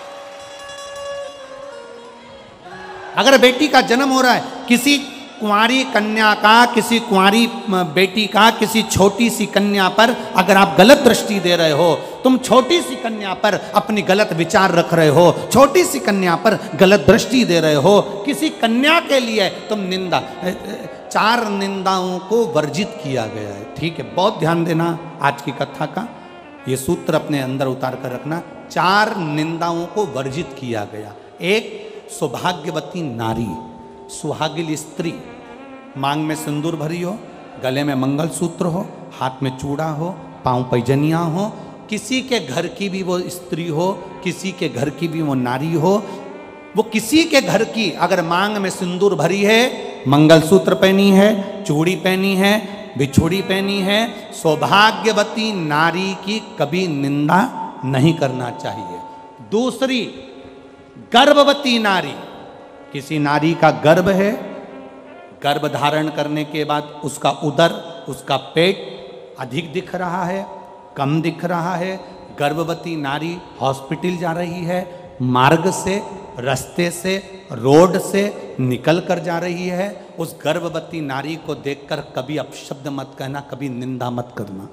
S1: अगर बेटी का जन्म हो रहा है, किसी कुंवारी कन्या का, किसी कुंवारी बेटी का, किसी छोटी सी कन्या पर अगर आप गलत दृष्टि दे रहे हो, तुम छोटी सी कन्या पर अपनी गलत विचार रख रहे हो, छोटी सी कन्या पर गलत दृष्टि दे रहे हो, किसी कन्या के लिए तुम निंदा, चार निंदाओं को वर्जित किया गया है। ठीक है, बहुत ध्यान देना आज की कथा का, ये सूत्र अपने अंदर उतार कर रखना। चार निंदाओं को वर्जित किया गया। एक, सौभाग्यवती नारी, सुहागिन स्त्री, मांग में सिंदूर भरी हो, गले में मंगलसूत्र हो, हाथ में चूड़ा हो, पांव पैजनिया हो, किसी के घर की भी वो स्त्री हो, किसी के घर की भी वो नारी हो, वो किसी के घर की अगर मांग में सिंदूर भरी है, मंगलसूत्र पहनी है, चूड़ी पहनी है, बिछुड़ी पहनी है, सौभाग्यवती नारी की कभी निंदा नहीं करना चाहिए। दूसरी, गर्भवती नारी, किसी नारी का गर्भ है, गर्भ धारण करने के बाद उसका उदर, उसका पेट अधिक दिख रहा है, कम दिख रहा है, गर्भवती नारी हॉस्पिटल जा रही है, मार्ग से, रास्ते से, रोड से निकल कर जा रही है, उस गर्भवती नारी को देखकर कभी अपशब्द मत कहना, कभी निंदा मत करना।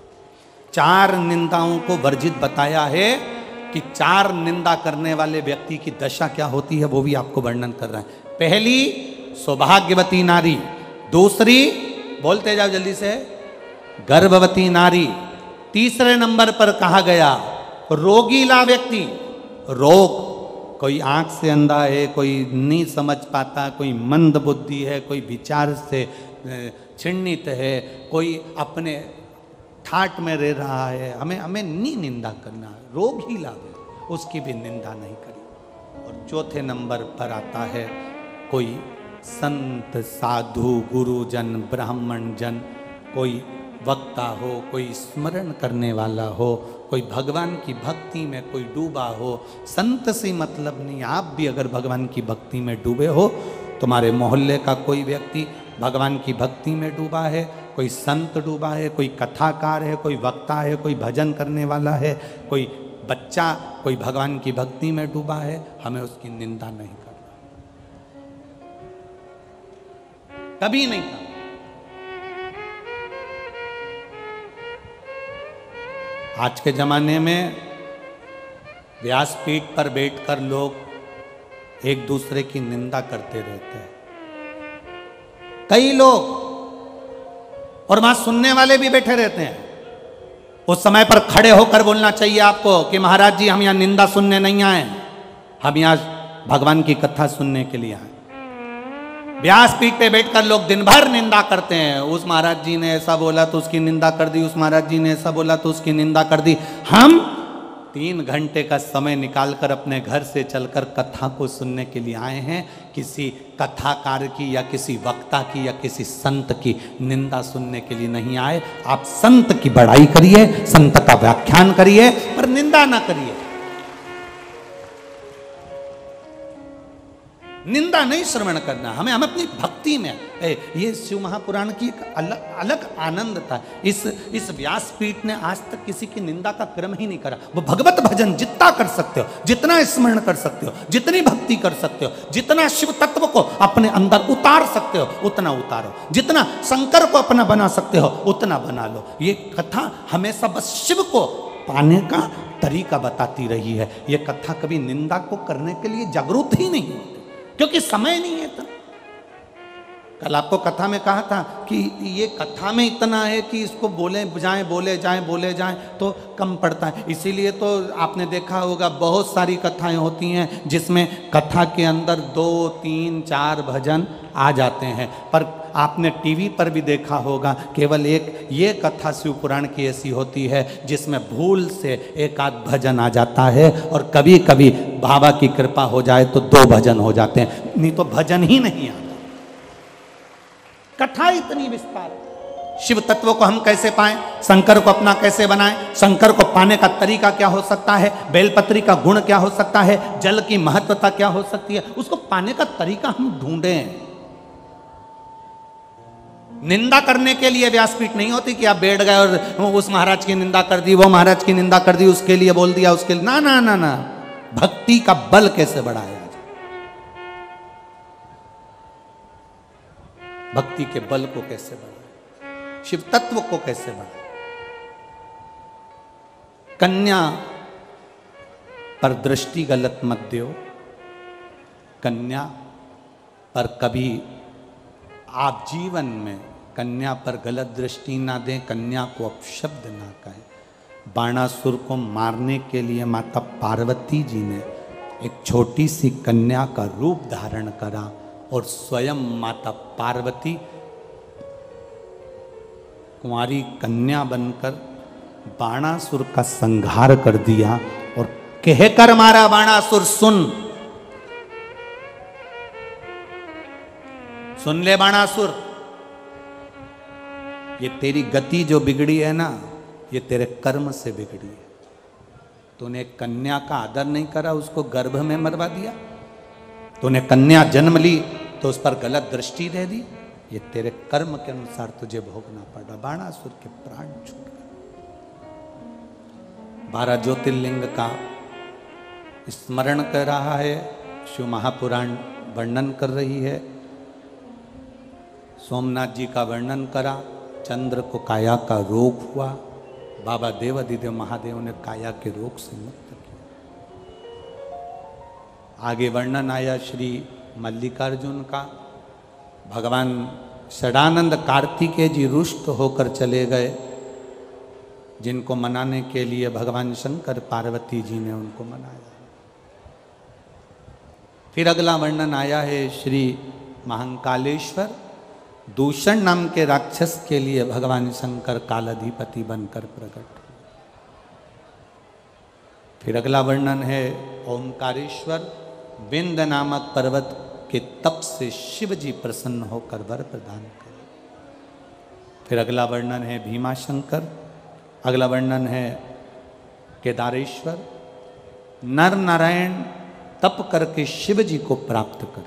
S1: चार निंदाओं को वर्जित बताया है कि चार निंदा करने वाले व्यक्ति की दशा क्या होती है, वो भी आपको वर्णन कर रहा है। पहली, सौभाग्यवती नारी। दूसरी, बोलते जाओ जल्दी से, गर्भवती नारी। तीसरे नंबर पर कहा गया रोगीला व्यक्ति। रोग, कोई आंख से अंधा है, कोई नहीं समझ पाता, कोई मंद बुद्धि है, कोई विचार से छिन्नित है, कोई अपने ठाट में रह रहा है, हमें हमें नहीं निंदा करना, रोग ही लावे, उसकी भी निंदा नहीं करी। और चौथे नंबर पर आता है कोई संत, साधु, गुरुजन, ब्राह्मण जन, कोई वक्ता हो, कोई स्मरण करने वाला हो, कोई भगवान की भक्ति में कोई डूबा हो। संत से मतलब नहीं, आप भी अगर भगवान की भक्ति में डूबे हो, तुम्हारे मोहल्ले का कोई व्यक्ति भगवान की भक्ति में डूबा है, कोई संत डूबा है, कोई कथाकार है, कोई वक्ता है, कोई भजन करने वाला है, कोई बच्चा कोई भगवान की भक्ति में डूबा है, हमें उसकी निंदा नहीं करना, कभी नहीं करना। आज के जमाने में व्यासपीठ पर बैठकर लोग एक दूसरे की निंदा करते रहते हैं कई लोग, और वहां सुनने वाले भी बैठे रहते हैं। उस समय पर खड़े होकर बोलना चाहिए आपको कि महाराज जी हम यहां निंदा सुनने नहीं आए, हम यहां भगवान की कथा सुनने के लिए आए। व्यासपीठ पे बैठकर लोग दिन भर निंदा करते हैं, उस महाराज जी ने ऐसा बोला तो उसकी निंदा कर दी, उस महाराज जी ने ऐसा बोला तो उसकी निंदा कर दी। हम तीन घंटे का समय निकालकर अपने घर से चलकर कथा को सुनने के लिए आए हैं, किसी कथाकार की या किसी वक्ता की या किसी संत की निंदा सुनने के लिए नहीं आए। आप संत की बड़ाई करिए, संत का व्याख्यान करिए, पर निंदा ना करिए। निंदा नहीं श्रवण करना, हमें हम अपनी भक्ति में ए, ये शिव महापुराण की एक अलग अलग आनंद था। इस इस व्यासपीठ ने आज तक किसी की निंदा का क्रम ही नहीं करा। वो भगवत भजन जितना कर सकते हो, जितना स्मरण कर सकते हो, जितनी भक्ति कर सकते हो, जितना शिव तत्व को अपने अंदर उतार सकते हो उतना उतारो, जितना शंकर को अपना बना सकते हो उतना बना लो। ये कथा हमेशा बस शिव को पाने का तरीका बताती रही है। ये कथा कभी निंदा को करने के लिए जागरूक ही नहीं होती, क्योंकि समय नहीं है इतना। कल आपको कथा में कहा था कि ये कथा में इतना है कि इसको बोले जाएं बोले जाएं बोले जाएं तो कम पड़ता है। इसीलिए तो आपने देखा होगा बहुत सारी कथाएं होती हैं जिसमें कथा के अंदर दो तीन चार भजन आ जाते हैं, पर आपने टीवी पर भी देखा होगा केवल एक ये कथा शिव पुराण की ऐसी होती है जिसमें भूल से एक आध भजन आ जाता है, और कभी कभी बाबा की कृपा हो जाए तो दो भजन हो जाते हैं, नहीं तो भजन ही नहीं आता। कथा इतनी विस्तार। शिव तत्व को हम कैसे पाएं, शंकर को अपना कैसे बनाएं, शंकर को पाने का तरीका क्या हो सकता है, बेलपत्री का गुण क्या हो सकता है, जल की महत्वता क्या हो सकती है, उसको पाने का तरीका हम ढूंढें। निंदा करने के लिए व्यासपीठ नहीं होती कि आप बैठ गए और उस महाराज की निंदा कर दी, वो महाराज की निंदा कर दी, उसके लिए बोल दिया, उसके लिए ना ना ना ना। भक्ति का बल कैसे बढ़ाया जाए, भक्ति के बल को कैसे बढ़ाए, शिव तत्व को कैसे बढ़ाए। कन्या पर दृष्टि गलत मत दो, कन्या पर कभी आप जीवन में कन्या पर गलत दृष्टि ना दें, कन्या को अपशब्द ना कहें। बाणासुर को मारने के लिए माता पार्वती जी ने एक छोटी सी कन्या का रूप धारण करा और स्वयं माता पार्वती कुंवारी कन्या बनकर बाणासुर का संहार कर दिया और कहकर मारा, बाणासुर सुन, सुन ले बाणासुर, ये तेरी गति जो बिगड़ी है ना, ये तेरे कर्म से बिगड़ी है। तूने कन्या का आदर नहीं करा, उसको गर्भ में मरवा दिया। तूने कन्या जन्म ली तो उस पर गलत दृष्टि दे दी, ये तेरे कर्म के अनुसार तुझे भोगना पड़ा। बाणासुर के प्राण छूट गए। बारह ज्योतिर्लिंग का स्मरण कर रहा है, शिव महापुराण वर्णन कर रही है। सोमनाथ जी का वर्णन करा, चंद्र को काया का रोग हुआ, बाबा देवाधिदेव महादेव ने काया के रोग से मुक्त किया। आगे वर्णन आया श्री मल्लिकार्जुन का, भगवान षडानंद कार्तिकेय जी रुष्ट होकर चले गए, जिनको मनाने के लिए भगवान शंकर पार्वती जी ने उनको मनाया। फिर अगला वर्णन आया है श्री महाकालेश्वर, दूषण नाम के राक्षस के लिए भगवान शंकर कालाधिपति बनकर प्रकट। फिर अगला वर्णन है ओंकारेश्वर, विंद नामक पर्वत के तप से शिव जी प्रसन्न होकर वर प्रदान करे। फिर अगला वर्णन है भीमाशंकर, अगला वर्णन है केदारेश्वर, नर नारायण तप करके शिव जी को प्राप्त करे।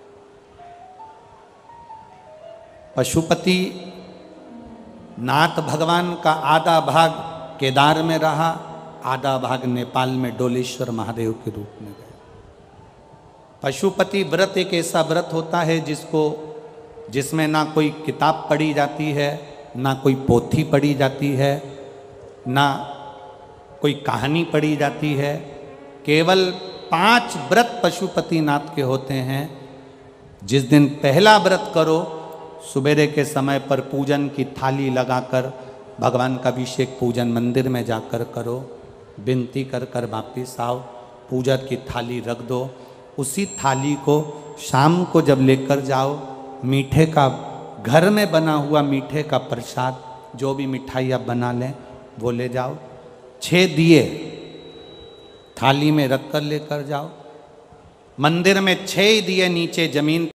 S1: पशुपति नाथ भगवान का आधा भाग केदार में रहा, आधा भाग नेपाल में डोलेश्वर महादेव के रूप में गया। पशुपति व्रत एक ऐसा व्रत होता है जिसको जिसमें ना कोई किताब पढ़ी जाती है, ना कोई पोथी पढ़ी जाती है, ना कोई कहानी पढ़ी जाती है, केवल पांच व्रत पशुपतिनाथ के होते हैं। जिस दिन पहला व्रत करो, सुबेरे के समय पर पूजन की थाली लगाकर भगवान का अभिषेक पूजन मंदिर में जाकर करो, विनती कर कर वापिस आओ, पूजा की थाली रख दो। उसी थाली को शाम को जब लेकर जाओ, मीठे का घर में बना हुआ मीठे का प्रसाद, जो भी मिठाई आप बना लें वो ले जाओ। छः दिए थाली में रख कर लेकर जाओ। मंदिर में छः दिए नीचे जमीन